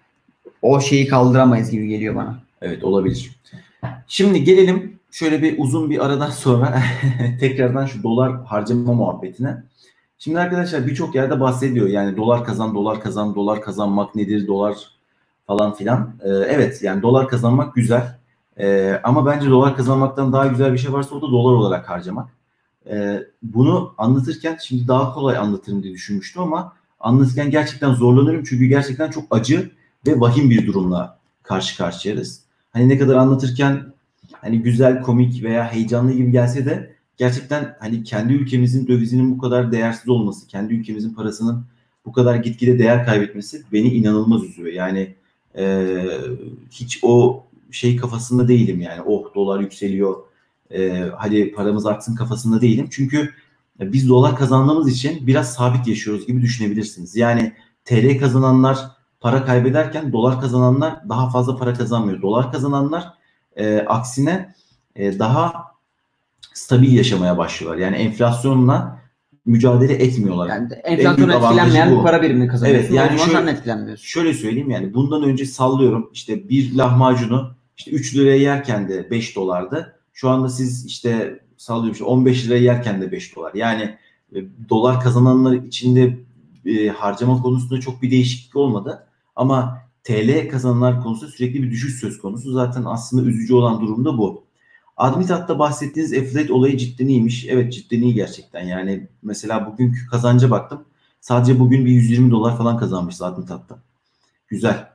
o şeyi kaldıramayız gibi geliyor bana. Evet olabilir. Şimdi gelelim şöyle bir uzun bir aradan sonra tekrardan şu dolar harcama muhabbetine. Şimdi arkadaşlar birçok yerde bahsediyor. Yani dolar kazan, dolar kazan, dolar kazanmak nedir, dolar falan filan. Ee, evet yani dolar kazanmak güzel. Ee, ama bence dolar kazanmaktan daha güzel bir şey varsa o da dolar olarak harcamak. Ee, bunu anlatırken şimdi daha kolay anlatırım diye düşünmüştüm ama anlatırken gerçekten zorlanıyorum. Çünkü gerçekten çok acı ve vahim bir durumla karşı karşıyayız. Hani ne kadar anlatırken hani güzel, komik veya heyecanlı gibi gelse de gerçekten hani kendi ülkemizin dövizinin bu kadar değersiz olması, kendi ülkemizin parasının bu kadar gitgide değer kaybetmesi beni inanılmaz üzüyor. Yani e, hiç o şey kafasında değilim yani. Oh dolar yükseliyor, e, hadi paramız artsın kafasında değilim. Çünkü biz dolar kazandığımız için biraz sabit yaşıyoruz gibi düşünebilirsiniz. Yani T L kazananlar para kaybederken dolar kazananlar daha fazla para kazanmıyor. Dolar kazananlar e, aksine e, daha stabil yaşamaya başlıyorlar. Yani enflasyonla mücadele etmiyorlar. Yani En enflasyon büyük avantajı etkilenmeyen bu. bir para birimi kazanıyorsun. Evet, yani o zaman şöyle- sen etkilenmiyorsun. Şöyle söyleyeyim yani bundan önce sallıyorum işte bir lahmacunu işte üç liraya yerken de beş dolardı. Şu anda siz işte sallıyorum işte on beş liraya yerken de beş dolar. Yani e, dolar kazananlar içinde e, harcama konusunda çok bir değişiklik olmadı. Ama T L kazananlar konusunda sürekli bir düşüş söz konusu. Zaten aslında üzücü olan durum da bu. Admitat'ta bahsettiğiniz affiliate olayı cidden iyiymiş. Evet cidden iyi gerçekten. Yani mesela bugünkü kazanca baktım. Sadece bugün bir yüz yirmi dolar falan kazanmış Admitat'ta. Güzel.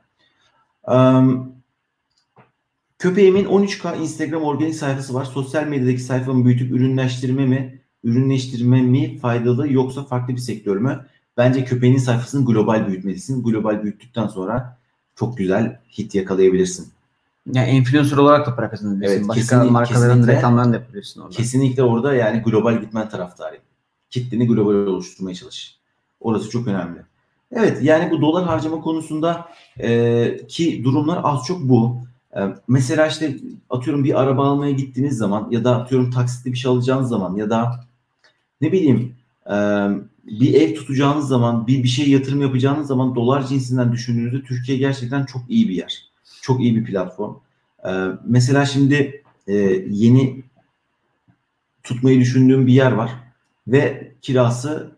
Um, Köpeğimin on üç K Instagram organik sayfası var. Sosyal medyadaki sayfamı büyütüp ürünleştirme mi, ürünleştirme mi faydalı yoksa farklı bir sektör mü? Bence köpeğinin sayfasını global büyütmelisin. Global büyüttükten sonra çok güzel hit yakalayabilirsin. Yani influencer olarak da para kazanabilirsin. Evet, Başka kesinlikle, markaların kesinlikle. reklamlarını da yapabilirsin orada. Kesinlikle orada yani global gitmen taraftarıyım. Kitleni global oluşturmaya çalış. Orası çok önemli. Evet, yani bu dolar harcama konusunda e, ki durumlar az çok bu. E, mesela işte atıyorum bir araba almaya gittiğiniz zaman ya da atıyorum taksitli bir şey alacağınız zaman ya da ne bileyim e, bir ev tutacağınız zaman, bir bir şey yatırım yapacağınız zaman dolar cinsinden düşündüğünüzde Türkiye gerçekten çok iyi bir yer. Çok iyi bir platform. E, mesela şimdi e, yeni tutmayı düşündüğüm bir yer var ve kirası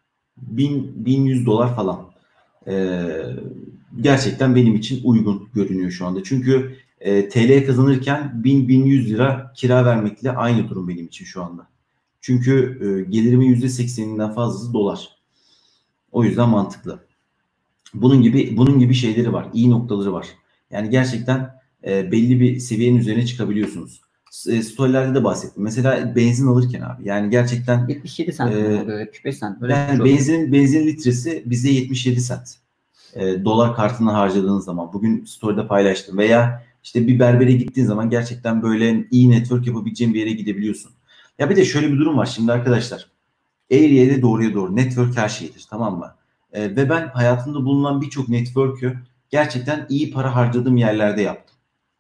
bin bin yüz dolar falan. Ee, gerçekten benim için uygun görünüyor şu anda. Çünkü e, T L kazanırken bin bin yüz lira kira vermekle aynı durum benim için şu anda. Çünkü e, gelirimin yüzde sekseninden fazlası dolar. O yüzden mantıklı. Bunun gibi bunun gibi şeyleri var. İyi noktaları var. Yani gerçekten e, belli bir seviyenin üzerine çıkabiliyorsunuz. E, storylerde de bahsettim. Mesela benzin alırken abi. Yani gerçekten yetmiş yedi sent e, oluyor, yetmiş beş sent. Böyle yani benzin benzin litresi bize yetmiş yedi sent. E, dolar kartına harcadığınız zaman. Bugün story'de paylaştım. Veya işte bir berbere gittiğin zaman gerçekten böyle iyi network yapabileceğin bir yere gidebiliyorsun. Ya bir de şöyle bir durum var şimdi arkadaşlar. Eğriye de doğruya doğru. Network her şeydir, tamam mı? E, ve ben hayatımda bulunan birçok network'ü gerçekten iyi para harcadığım yerlerde yaptım.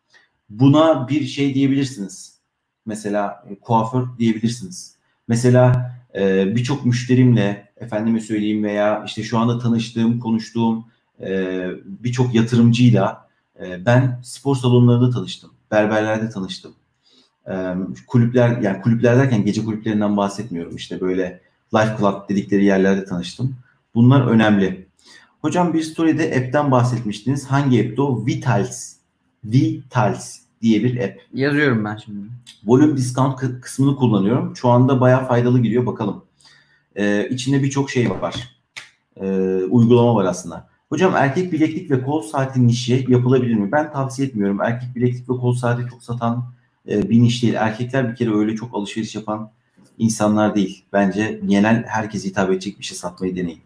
Buna bir şey diyebilirsiniz. Mesela e, kuaför diyebilirsiniz. Mesela e, birçok müşterimle efendime söyleyeyim veya işte şu anda tanıştığım, konuştuğum e, birçok yatırımcıyla e, ben spor salonlarında tanıştım. Berberlerde tanıştım. E, kulüpler, yani kulüpler derken gece kulüplerinden bahsetmiyorum. İşte böyle life club dedikleri yerlerde tanıştım. Bunlar önemli. Hocam bir story'de app'ten bahsetmiştiniz. Hangi app'ti o? Vitals. Vitals diye bir app. Yazıyorum ben şimdi. Volume discount kısmını kullanıyorum. Şu anda bayağı faydalı gidiyor. Bakalım. Ee, içinde birçok şey var. Ee, uygulama var aslında. Hocam erkek bileklik ve kol saati nişi yapılabilir mi? Ben tavsiye etmiyorum. Erkek bileklik ve kol saati çok satan e, bir niş değil. Erkekler bir kere öyle çok alışveriş yapan insanlar değil. Bence genel herkese hitap edecek bir şey satmayı deneyin.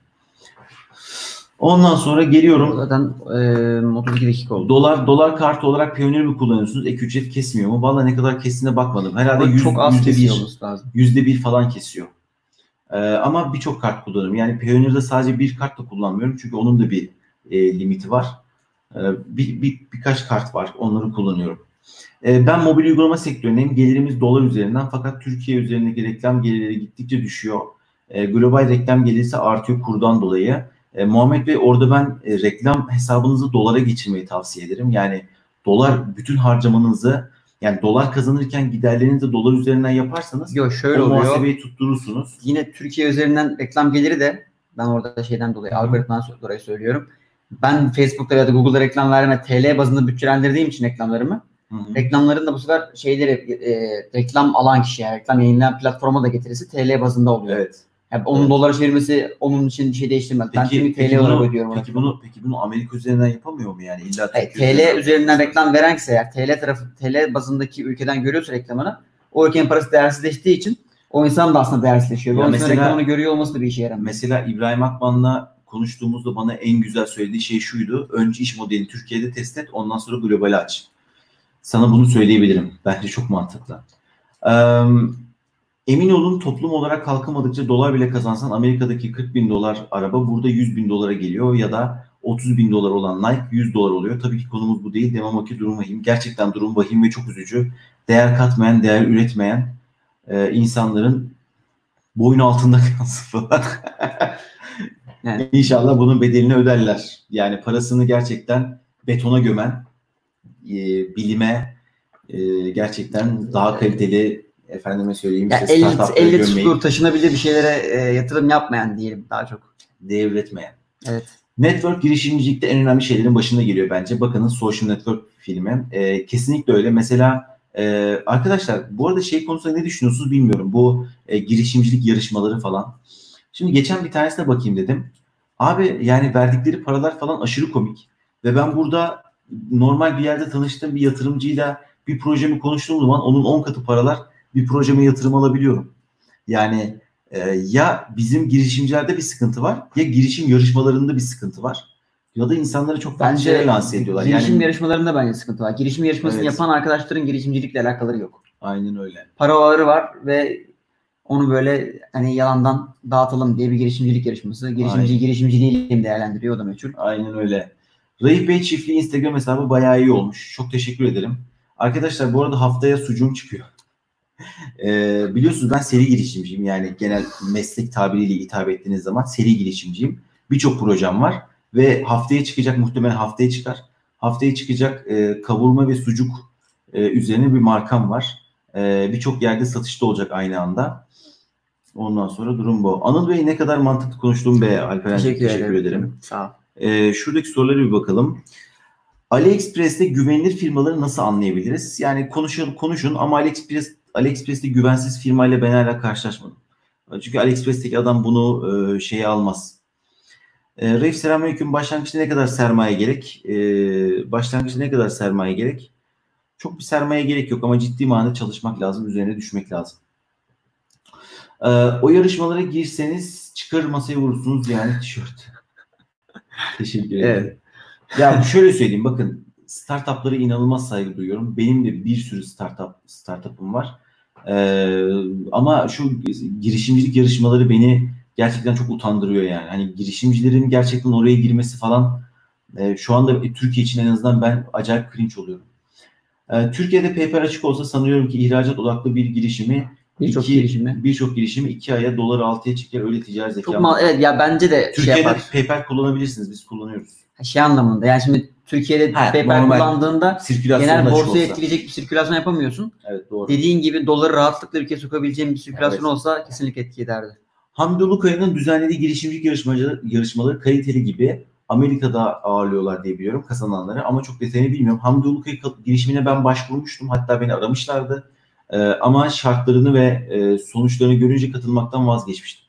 Ondan sonra geliyorum. Zaten e, otuz iki dakika oldu. Dolar dolar kartı olarak Payoneer mi kullanıyorsunuz? Ek ücret kesmiyor mu? Vallahi ne kadar kestiğine bakmadım. Herhalde yüz, çok az yüzde kesiyor bir, olması lazım. yüzde bir falan kesiyor. Ee, ama birçok kart kullanıyorum. Yani Payoneer'da sadece bir kart da kullanmıyorum. Çünkü onun da bir e, limiti var. Ee, bir, bir, birkaç kart var. Onları kullanıyorum. Ee, ben mobil uygulama sektöründeyim. Gelirimiz dolar üzerinden. Fakat Türkiye üzerindeki reklam gelirleri gittikçe düşüyor. Ee, global reklam gelirisi artıyor kurdan dolayı. E, Muhammed Bey orada ben e, reklam hesabınızı dolara geçirmeyi tavsiye ederim. Yani dolar bütün harcamanızı, yani dolar kazanırken giderlerinizi dolar üzerinden yaparsanız Yok şöyle o oluyor. muhasebeyi tutturursunuz. Yine Türkiye üzerinden reklam geliri de ben orada şeyden dolayı, algoritmadan dolayı söylüyorum. Ben Facebook'ta ya da Google'da reklam verme T L bazında bütçelendirdiğim için reklamlarımı, hı hı. reklamların da bu sefer şeyleri e, reklam alan kişiye, reklam yayınlayan platforma da getirisi T L bazında oluyor. Evet. Yani onun evet. dolara çevirmesi onun için bir şey değiştirmez. Peki, ben çünkü peki T L olarak bunu, ödüyorum. Peki bunu, peki bunu Amerika üzerinden yapamıyor mu yani? İlla Hayır, T L üzerinden, üzerinden reklam verense eğer T L tarafı T L bazındaki ülkeden görüyorsa reklamını, o ülkenin parası değersizleştiği için o insan da aslında değersizleşiyor. Ya o mesela, reklamını görüyor olması da bir işe yaramıyor. Mesela İbrahim Akman'la konuştuğumuzda bana en güzel söylediği şey şuydu. Önce iş modelini Türkiye'de test et, ondan sonra globale aç. Sana bunu söyleyebilirim. Bence çok mantıklı. Ee, emin olun toplum olarak kalkamadıkça dolar bile kazansan Amerika'daki kırk bin dolar araba burada yüz bin dolara geliyor ya da otuz bin dolar olan Nike yüz dolar oluyor. Tabii ki konumuz bu değil. Demem o ki durum vahim. Gerçekten durum vahim ve çok üzücü. Değer katmayan, değer üretmeyen e, insanların boyun altında kalsın falan. Yani. İnşallah bunun bedelini öderler. Yani parasını gerçekten betona gömen, e, bilime e, gerçekten daha kaliteli, efendime söyleyeyim ya işte startupları elle gömmeyi. tutulur, taşınabilir bir şeylere e, yatırım yapmayan diyelim daha çok. Değer üretmeyen. Evet. Network girişimcilikte en önemli şeylerin başında geliyor bence. Bakınız Social Network filmi. E, kesinlikle öyle. Mesela e, arkadaşlar bu arada şey konusunda ne düşünüyorsunuz bilmiyorum. Bu e, girişimcilik yarışmaları falan. Şimdi geçen bir tanesine bakayım dedim. Abi yani verdikleri paralar falan aşırı komik. Ve ben burada normal bir yerde tanıştığım bir yatırımcıyla bir projemi konuştuğum zaman onun on katı paralar bir projeme yatırım alabiliyorum. Yani e, ya bizim girişimcilerde bir sıkıntı var ya girişim yarışmalarında bir sıkıntı var. Ya da insanlara çok farklı şeyler lanse ediyorlar. Girişim yani, yarışmalarında bence sıkıntı var. Girişim yarışmasını evet. yapan arkadaşların girişimcilikle alakaları yok. Aynen öyle. Paraları var ve onu böyle hani yalandan dağıtalım diye bir girişimcilik yarışması. Girişimci Aynen. girişimciliğiyle değerlendiriyor, o da meçhul. Aynen öyle. Raif Bey Çiftliği Instagram hesabı bayağı iyi olmuş. Çok teşekkür ederim. Arkadaşlar bu arada haftaya sucuğum çıkıyor. Ee, biliyorsunuz ben seri girişimciyim. Yani genel meslek tabiriyle hitap ettiğiniz zaman seri girişimciyim. Birçok projem var ve haftaya çıkacak, muhtemelen haftaya çıkar. Haftaya çıkacak e, kavurma ve sucuk e, üzerine bir markam var. E, Birçok yerde satışta olacak aynı anda. Ondan sonra durum bu. Anıl Bey ne kadar mantıklı konuştuğum be Alperen. Teşekkür, Teşekkür ederim. ederim. Sağ ol. E, şuradaki sorulara bir bakalım. AliExpress'te güvenilir firmaları nasıl anlayabiliriz? Yani konuşun konuşun ama AliExpress AliExpress'te güvensiz firmayla ben hala karşılaşmadım. Çünkü AliExpress'teki adam bunu e, şeye almaz. E, Reif selamünaleyküm. Başlangıçta ne kadar sermaye gerek? E, başlangıçta ne kadar sermaye gerek? Çok bir sermaye gerek yok ama ciddi manada çalışmak lazım. Üzerine düşmek lazım. E, o yarışmalara girseniz çıkar masaya vurursunuz yani tişört. Teşekkür ederim. Evet. Ya şöyle söyleyeyim, bakın startuplara inanılmaz saygı duyuyorum. Benim de bir sürü startup startup'ım var. Ee, ama şu girişimcilik yarışmaları beni gerçekten çok utandırıyor yani. Hani girişimcilerin gerçekten oraya girmesi falan e, şu anda e, Türkiye için en azından ben acayip cringe oluyorum. E, Türkiye'de PayPal açık olsa sanıyorum ki ihracat odaklı bir girişimi Birçok iki- girişimi. birçok girişimi iki aya doları altıya çeker, öyle ticari zeka. Çok mal, evet ya bence de şey Türkiye'de yapar. PayPal kullanabilirsiniz, biz kullanıyoruz. Şey anlamında yani şimdi Türkiye'de Ha, PayPal normal kullandığında sirkülasyonda genel açık borsaya olsa. etkileyecek bir sirkülasyon yapamıyorsun. Evet, doğru. Dediğin gibi doları rahatlıkla ülkeye sokabileceğin bir sirkülasyon Evet. olsa kesinlikle etki ederdi. Hamdi Ulukaya'nın düzenlediği girişimcilik yarışmacı, yarışmaları kaliteli gibi Amerika'da ağırlıyorlar diye biliyorum kazananları, ama çok detayını bilmiyorum. Hamdi Ulukaya girişimine ben başvurmuştum. Hatta beni aramışlardı. Ee, ama şartlarını ve e, sonuçlarını görünce katılmaktan vazgeçmiştim.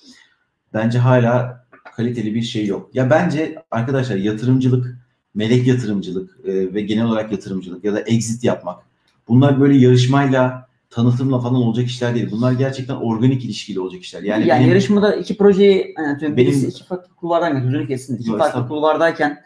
Bence hala kaliteli bir şey yok. Ya bence arkadaşlar yatırımcılık, melek yatırımcılık e, ve genel olarak yatırımcılık ya da exit yapmak, bunlar böyle yarışmayla, tanıtımla falan olacak işler değil. Bunlar gerçekten organik ilişkili olacak işler. Yani, Yani benim, yarışmada iki projeyi anlatıyorum. Benim- Birisi iki farklı kulvardan geçiyor. Sözünü kessin. İki Yok, farklı estağfurullah. kulvardayken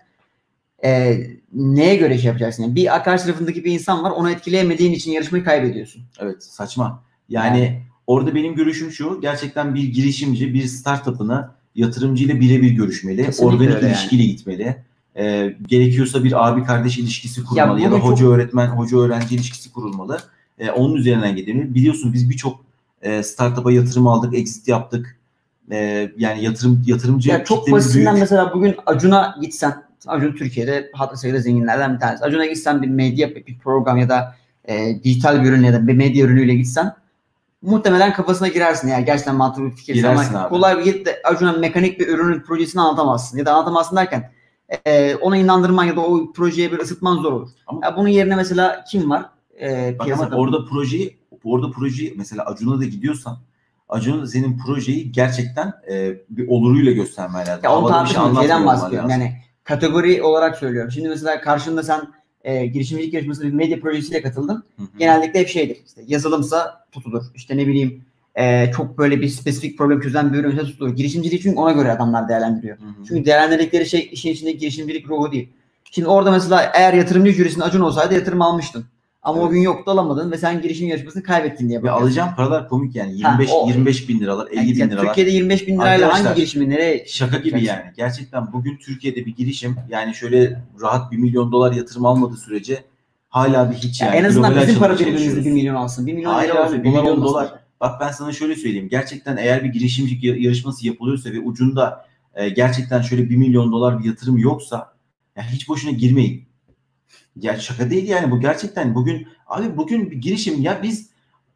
e, neye göre şey yapacaksın? Yani bir karşı tarafındaki bir insan var. Onu etkileyemediğin için yarışmayı kaybediyorsun. evet, saçma. Yani, Yani. orada benim görüşüm şu: gerçekten bir girişimci bir startup'ını yatırımcıyla birebir görüşmeli. Kesinlikle Organik öyle ilişkili gitmeli. Ee, gerekiyorsa bir abi kardeş ilişkisi kurulmalı ya, Ya da bunu hoca çok- öğretmen hoca öğrenci ilişkisi kurulmalı. Ee, onun üzerinden gidilmeli. Biliyorsun biz birçok e, startup'a yatırım aldık, exit yaptık. Ee, yani yatırım yatırımcı Ya çok kitlemiz basitinden büyük. mesela bugün Acun'a gitsen, Acun Türkiye'de hatırı sayıda zenginlerden bir tanesi. Acun'a gitsen bir medya, bir program ya da e, dijital bir ürün ya da bir medya ürünüyle gitsen muhtemelen kafasına girersin eğer gerçekten mantıklı bir fikirse. Girersin Ama abi. kolay bir gidip de Acun'a mekanik bir ürünün projesini anlatamazsın. Ya da anlatamazsın derken e, ona inandırman ya da o projeye bir ısıtman zor olur. Ama- Ya bunun yerine mesela kim var? E, Bak piyasa mesela orada projeyi orada projeyi mesela Acun'a da gidiyorsan Acun'a da senin projeyi gerçekten e, bir oluruyla göstermen lazım. Ya onu Havada bir şey tartışmıyorum. Şeyden anlatmıyor olman bahsediyorum. lazım. Yani kategori olarak söylüyorum. Şimdi mesela karşında sen e, girişimcilik yarışmasında bir medya projesiyle katıldın. Hı hı. Genellikle hep şeydir. İşte yazılımsa tutulur. İşte ne bileyim e, çok böyle bir spesifik problem çözen bir ürünse tutulur. Girişimciliği çünkü ona göre adamlar değerlendiriyor. Hı hı. Çünkü değerlendirdikleri şey işin içinde girişimcilik ruhu değil. Şimdi orada mesela eğer yatırımcı jürisinde Acun olsaydı yatırım almıştın. Ama Evet. o gün yoktu, alamadın ve sen girişim yarışmasını kaybettin diye Ve bakıyorsun. alacağım paralar komik yani. yirmi beş Ha, o- yirmi beş bin liralar, elli Yani bin sen liralar. Türkiye'de yirmi beş bin lirayla Arkadaşlar, hangi girişimi nereye Şaka gibi yapacaksın? yani. Gerçekten bugün Türkiye'de bir girişim yani şöyle rahat bir milyon dolar yatırım almadığı sürece hala bir hiç Ya yani. en azından global bizim para açılmaya birimimizde çalışıyoruz. bir milyon alsın. Bir milyon Hayır lira abi, olsun. bir Dolar milyon olmasın. dolar. Bak ben sana şöyle söyleyeyim. Gerçekten eğer bir girişimcilik ya- yarışması yapılıyorsa ve ucunda e, gerçekten şöyle bir milyon dolar bir yatırım yoksa ya hiç boşuna girmeyin. Ya şaka değil yani, bu gerçekten bugün abi bugün bir girişim ya biz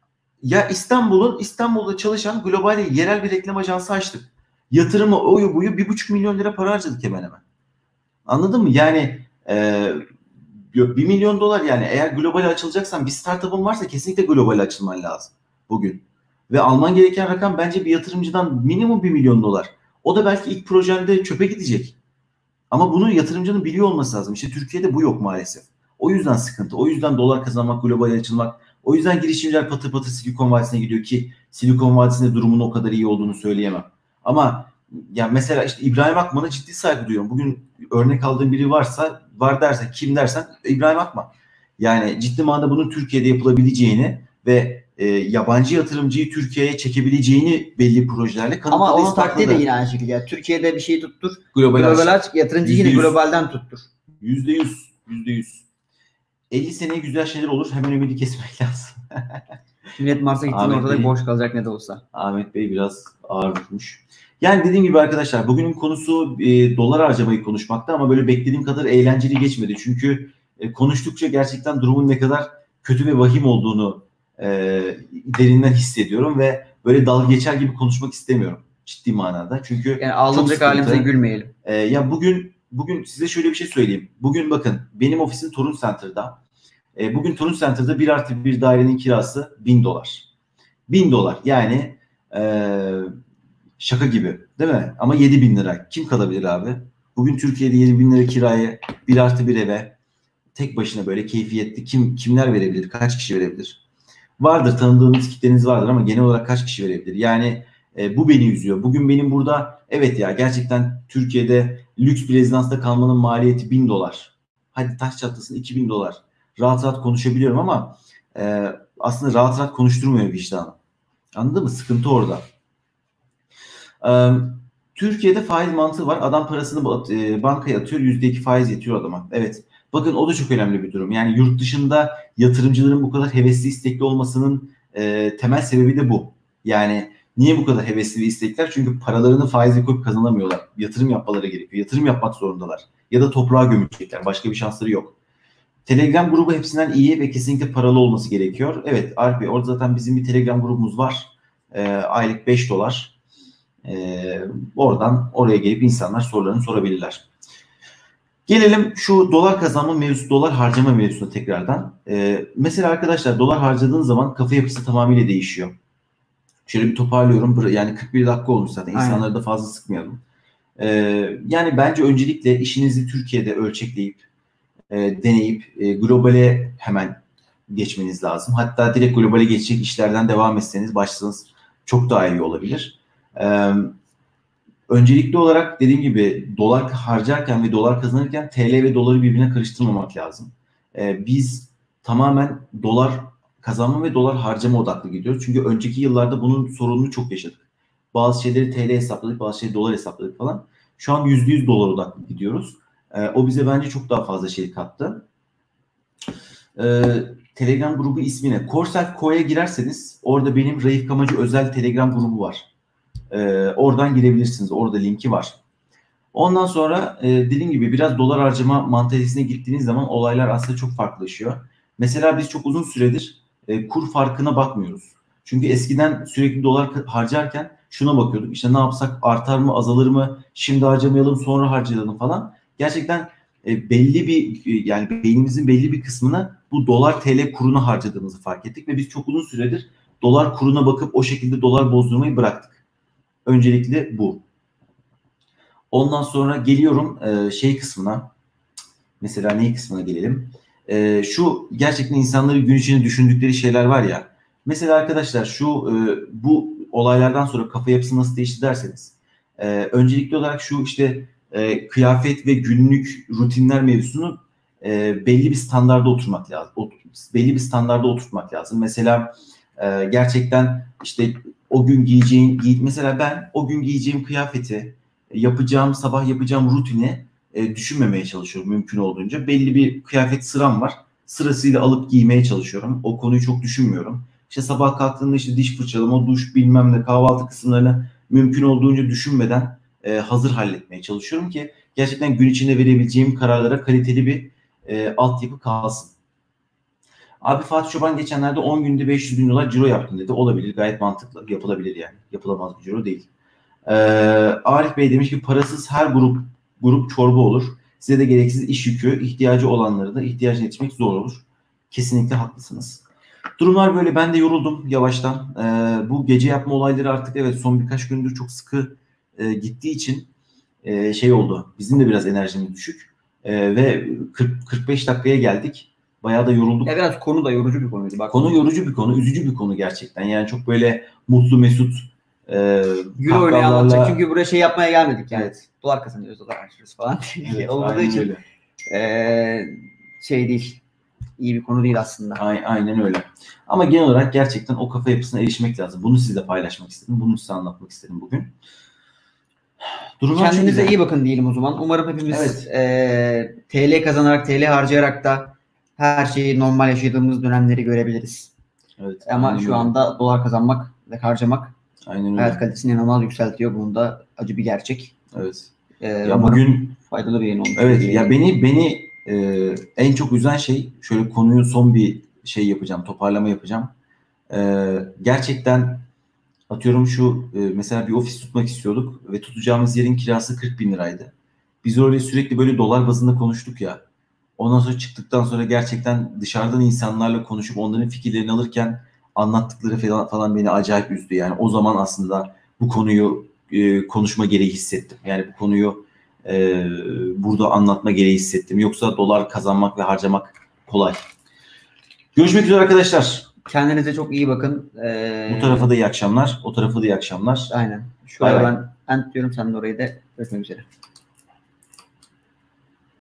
ya İstanbul'un İstanbul'da çalışan global yerel bir reklam ajansı açtık. Yatırımı oyu buyu bir buçuk milyon lira para harcadık hemen hemen. Anladın mı? Yani e, bir milyon dolar yani eğer globale açılacaksan bir startup'ın varsa kesinlikle globale açılman lazım bugün. Ve alman gereken rakam bence bir yatırımcıdan minimum bir milyon dolar. O da belki ilk projende çöpe gidecek. Ama bunu yatırımcının biliyor olması lazım. İşte Türkiye'de bu yok maalesef. O yüzden sıkıntı. O yüzden dolar kazanmak, globale açılmak. O yüzden girişimciler patır patır Silikon Vadisi'ne gidiyor ki Silikon Vadisi'nde durumun o kadar iyi olduğunu söyleyemem. Ama ya mesela işte İbrahim Akman'a ciddi saygı duyuyorum. Bugün örnek aldığım biri varsa, var dersen, kim dersen İbrahim Akman. Yani ciddi manada bunun Türkiye'de yapılabileceğini ve e, yabancı yatırımcıyı Türkiye'ye çekebileceğini belli projelerle kanıtladı. Ama onun taktiği de yine aynı şekilde. Yani Türkiye'de bir şey tuttur. Global, global aç, yatırımcıyı yine globalden tuttur. yüzde yüz. yüzde yüz. elli seneye güzel şeyler olur. Hemen ümidi kesmek lazım. Millet Mars'a gittiğinde ortada Bey, boş kalacak ne de olsa. Ahmet Bey biraz ağır tutmuş. Yani dediğim gibi arkadaşlar bugünün konusu e, dolar harcamayı konuşmakta ama böyle beklediğim kadar eğlenceli geçmedi. Çünkü e, konuştukça gerçekten durumun ne kadar kötü ve vahim olduğunu e, derinden hissediyorum ve böyle dalga geçer gibi konuşmak istemiyorum ciddi manada. Çünkü yani ağlanacak halimize gülmeyelim. E, ya bugün bugün size şöyle bir şey söyleyeyim. Bugün bakın benim ofisim Torun Center'da. E, bugün Torun Center'da bir artı bir dairenin kirası bin dolar. bin dolar yani e, şaka gibi değil mi? Ama yedi bin lira. Kim kalabilir abi? Bugün Türkiye'de yedi bin lira kiraya bir artı bir eve tek başına böyle keyfiyetli kim kimler verebilir? Kaç kişi verebilir? Vardır, tanıdığınız kitleniz vardır ama genel olarak kaç kişi verebilir? Yani e, bu beni üzüyor. Bugün benim burada evet ya gerçekten Türkiye'de lüks bir rezidansta kalmanın maliyeti bin dolar. Hadi taş çatlasın iki bin dolar. Rahat rahat konuşabiliyorum ama e, aslında rahat rahat konuşturmuyor vicdanım. Anladın mı? Sıkıntı orada. Ee, Türkiye'de faiz mantığı var. Adam parasını e, bankaya atıyor. yüzde iki faiz yetiyor adama. Evet. Bakın o da çok önemli bir durum. Yani yurt dışında yatırımcıların bu kadar hevesli, istekli olmasının e, temel sebebi de bu. Yani niye bu kadar hevesli ve istekler? Çünkü paralarını faize koyup kazanamıyorlar. Yatırım yapmaları gerekiyor. Yatırım yapmak zorundalar. Ya da toprağa gömülecekler. Başka bir şansları yok. Telegram grubu hepsinden iyi ve kesinlikle paralı olması gerekiyor. Evet Alp Bey, orada zaten bizim bir Telegram grubumuz var. E, aylık beş dolar. Ee, oradan oraya gelip insanlar sorularını sorabilirler. Gelelim şu dolar kazanma mevzusu, dolar harcama mevzusuna tekrardan. Ee, mesela arkadaşlar dolar harcadığın zaman kafa yapısı tamamıyla değişiyor. Şöyle bir toparlıyorum. Yani kırk bir dakika olmuş zaten. İnsanları Aynen. da fazla sıkmayalım. Ee, yani bence öncelikle işinizi Türkiye'de ölçekleyip, e, deneyip e, globale hemen geçmeniz lazım. Hatta direkt globale geçecek işlerden devam etseniz, başlasanız çok daha iyi olabilir. Ee, öncelikli olarak dediğim gibi dolar harcarken ve dolar kazanırken T L ve doları birbirine karıştırmamak lazım. Ee, biz tamamen dolar kazanma ve dolar harcama odaklı gidiyoruz. Çünkü önceki yıllarda bunun sorununu çok yaşadık. Bazı şeyleri T L hesapladık, bazı şeyleri dolar hesapladık falan. Şu an yüzde yüz dolar odaklı gidiyoruz. Ee, o bize bence çok daha fazla şey kattı. Ee, Telegram grubu ismine Corself Co'ya girerseniz orada benim Raif Kamacı özel Telegram grubu var. Ee, oradan girebilirsiniz. Orada linki var. Ondan sonra e, dediğim gibi biraz dolar harcama mantalitesine gittiğiniz zaman olaylar aslında çok farklılaşıyor. Mesela biz çok uzun süredir e, kur farkına bakmıyoruz. Çünkü eskiden sürekli dolar harcarken şuna bakıyorduk. İşte ne yapsak artar mı azalır mı? Şimdi harcamayalım sonra harcayalım falan. Gerçekten e, belli bir yani beynimizin belli bir kısmını bu dolar T L kuruna harcadığımızı fark ettik ve biz çok uzun süredir dolar kuruna bakıp o şekilde dolar bozdurmayı bıraktık. Öncelikle bu. Ondan sonra geliyorum e, şey kısmına. Mesela ne kısmına gelelim? E, şu gerçekten insanları gün içinde düşündükleri şeyler var ya. Mesela arkadaşlar şu e, bu olaylardan sonra kafa yapısı nasıl değişti derseniz. E, öncelikli olarak şu işte e, kıyafet ve günlük rutinler mevzusunu e, belli bir standarda oturmak lazım. O, belli bir standarda oturtmak lazım. Mesela e, gerçekten işte o gün giyeceğim, giy, mesela ben o gün giyeceğim kıyafeti, yapacağım, sabah yapacağım rutini e, düşünmemeye çalışıyorum mümkün olduğunca. Belli bir kıyafet sıram var. Sırasıyla alıp giymeye çalışıyorum. O konuyu çok düşünmüyorum. İşte sabah kalktığımda işte diş fırçalama, duş bilmem ne, kahvaltı kısımlarını mümkün olduğunca düşünmeden e, hazır halletmeye çalışıyorum ki gerçekten gün içinde verebileceğim kararlara kaliteli bir e, altyapı kalsın. Abi Fatih Çoban geçenlerde on günde beş yüz bin dolar ciro yaptım dedi. Olabilir, gayet mantıklı. Yapılabilir yani. Yapılamaz bir ciro değil. Ee, Arif Bey demiş ki parasız her grup grup çorba olur. Size de gereksiz iş yükü, ihtiyacı olanları da ihtiyacına yetişmek zor olur. Kesinlikle haklısınız. Durumlar böyle. Ben de yoruldum yavaştan. Ee, bu gece yapma olayları artık evet son birkaç gündür çok sıkı e, gittiği için e, şey oldu. Bizim de biraz enerjimiz düşük. E, ve kırk kırk beş dakikaya geldik. Bayağı da yorulduk. Ya biraz konu da yorucu bir konuydu. Bak, konu yorucu bir konu, üzücü bir konu gerçekten. Yani çok böyle mutlu mesut e, gül oynayan anlatacak. Çünkü buraya şey yapmaya gelmedik yani. Evet. Dolar kazanıyoruz, dolar harcıyoruz falan. Evet, olmadığı için e, şey değil. iyi bir konu değil aslında. Aynen öyle. Ama genel olarak gerçekten o kafa yapısına erişmek lazım. Bunu sizle paylaşmak istedim. Bunu size anlatmak istedim bugün. Durumlar Kendinize iyi bakın diyelim o zaman. Umarım hepimiz evet. e, T L kazanarak, T L harcayarak da her şeyi normal yaşadığımız dönemleri görebiliriz. Evet, ama şu öyle. anda dolar kazanmak ve harcamak aynen öyle. Hayat kalitesini inanılmaz yükseltiyor. Bunun da acı bir gerçek. Evet. Ee, ya bugün faydalı bir yayın olmuş. Evet. Ya yayın. beni beni e, en çok üzen şey, şöyle konuyu son bir şey yapacağım, toparlama yapacağım. E, gerçekten atıyorum şu e, mesela bir ofis tutmak istiyorduk ve tutacağımız yerin kirası kırk bin liraydı. Biz öyle sürekli böyle dolar bazında konuştuk ya. Ondan sonra çıktıktan sonra gerçekten dışarıdan insanlarla konuşup onların fikirlerini alırken anlattıkları falan, falan beni acayip üzdü. Yani o zaman aslında bu konuyu e, konuşma gereği hissettim. Yani bu konuyu e, burada anlatma gereği hissettim. Yoksa dolar kazanmak ve harcamak kolay. Görüşmek üzere arkadaşlar. Kendinize çok iyi bakın. Ee... Bu tarafa da iyi akşamlar. O tarafa da iyi akşamlar. Aynen. Şu an ben ent diyorum, sen de orayı da görüşmek üzere.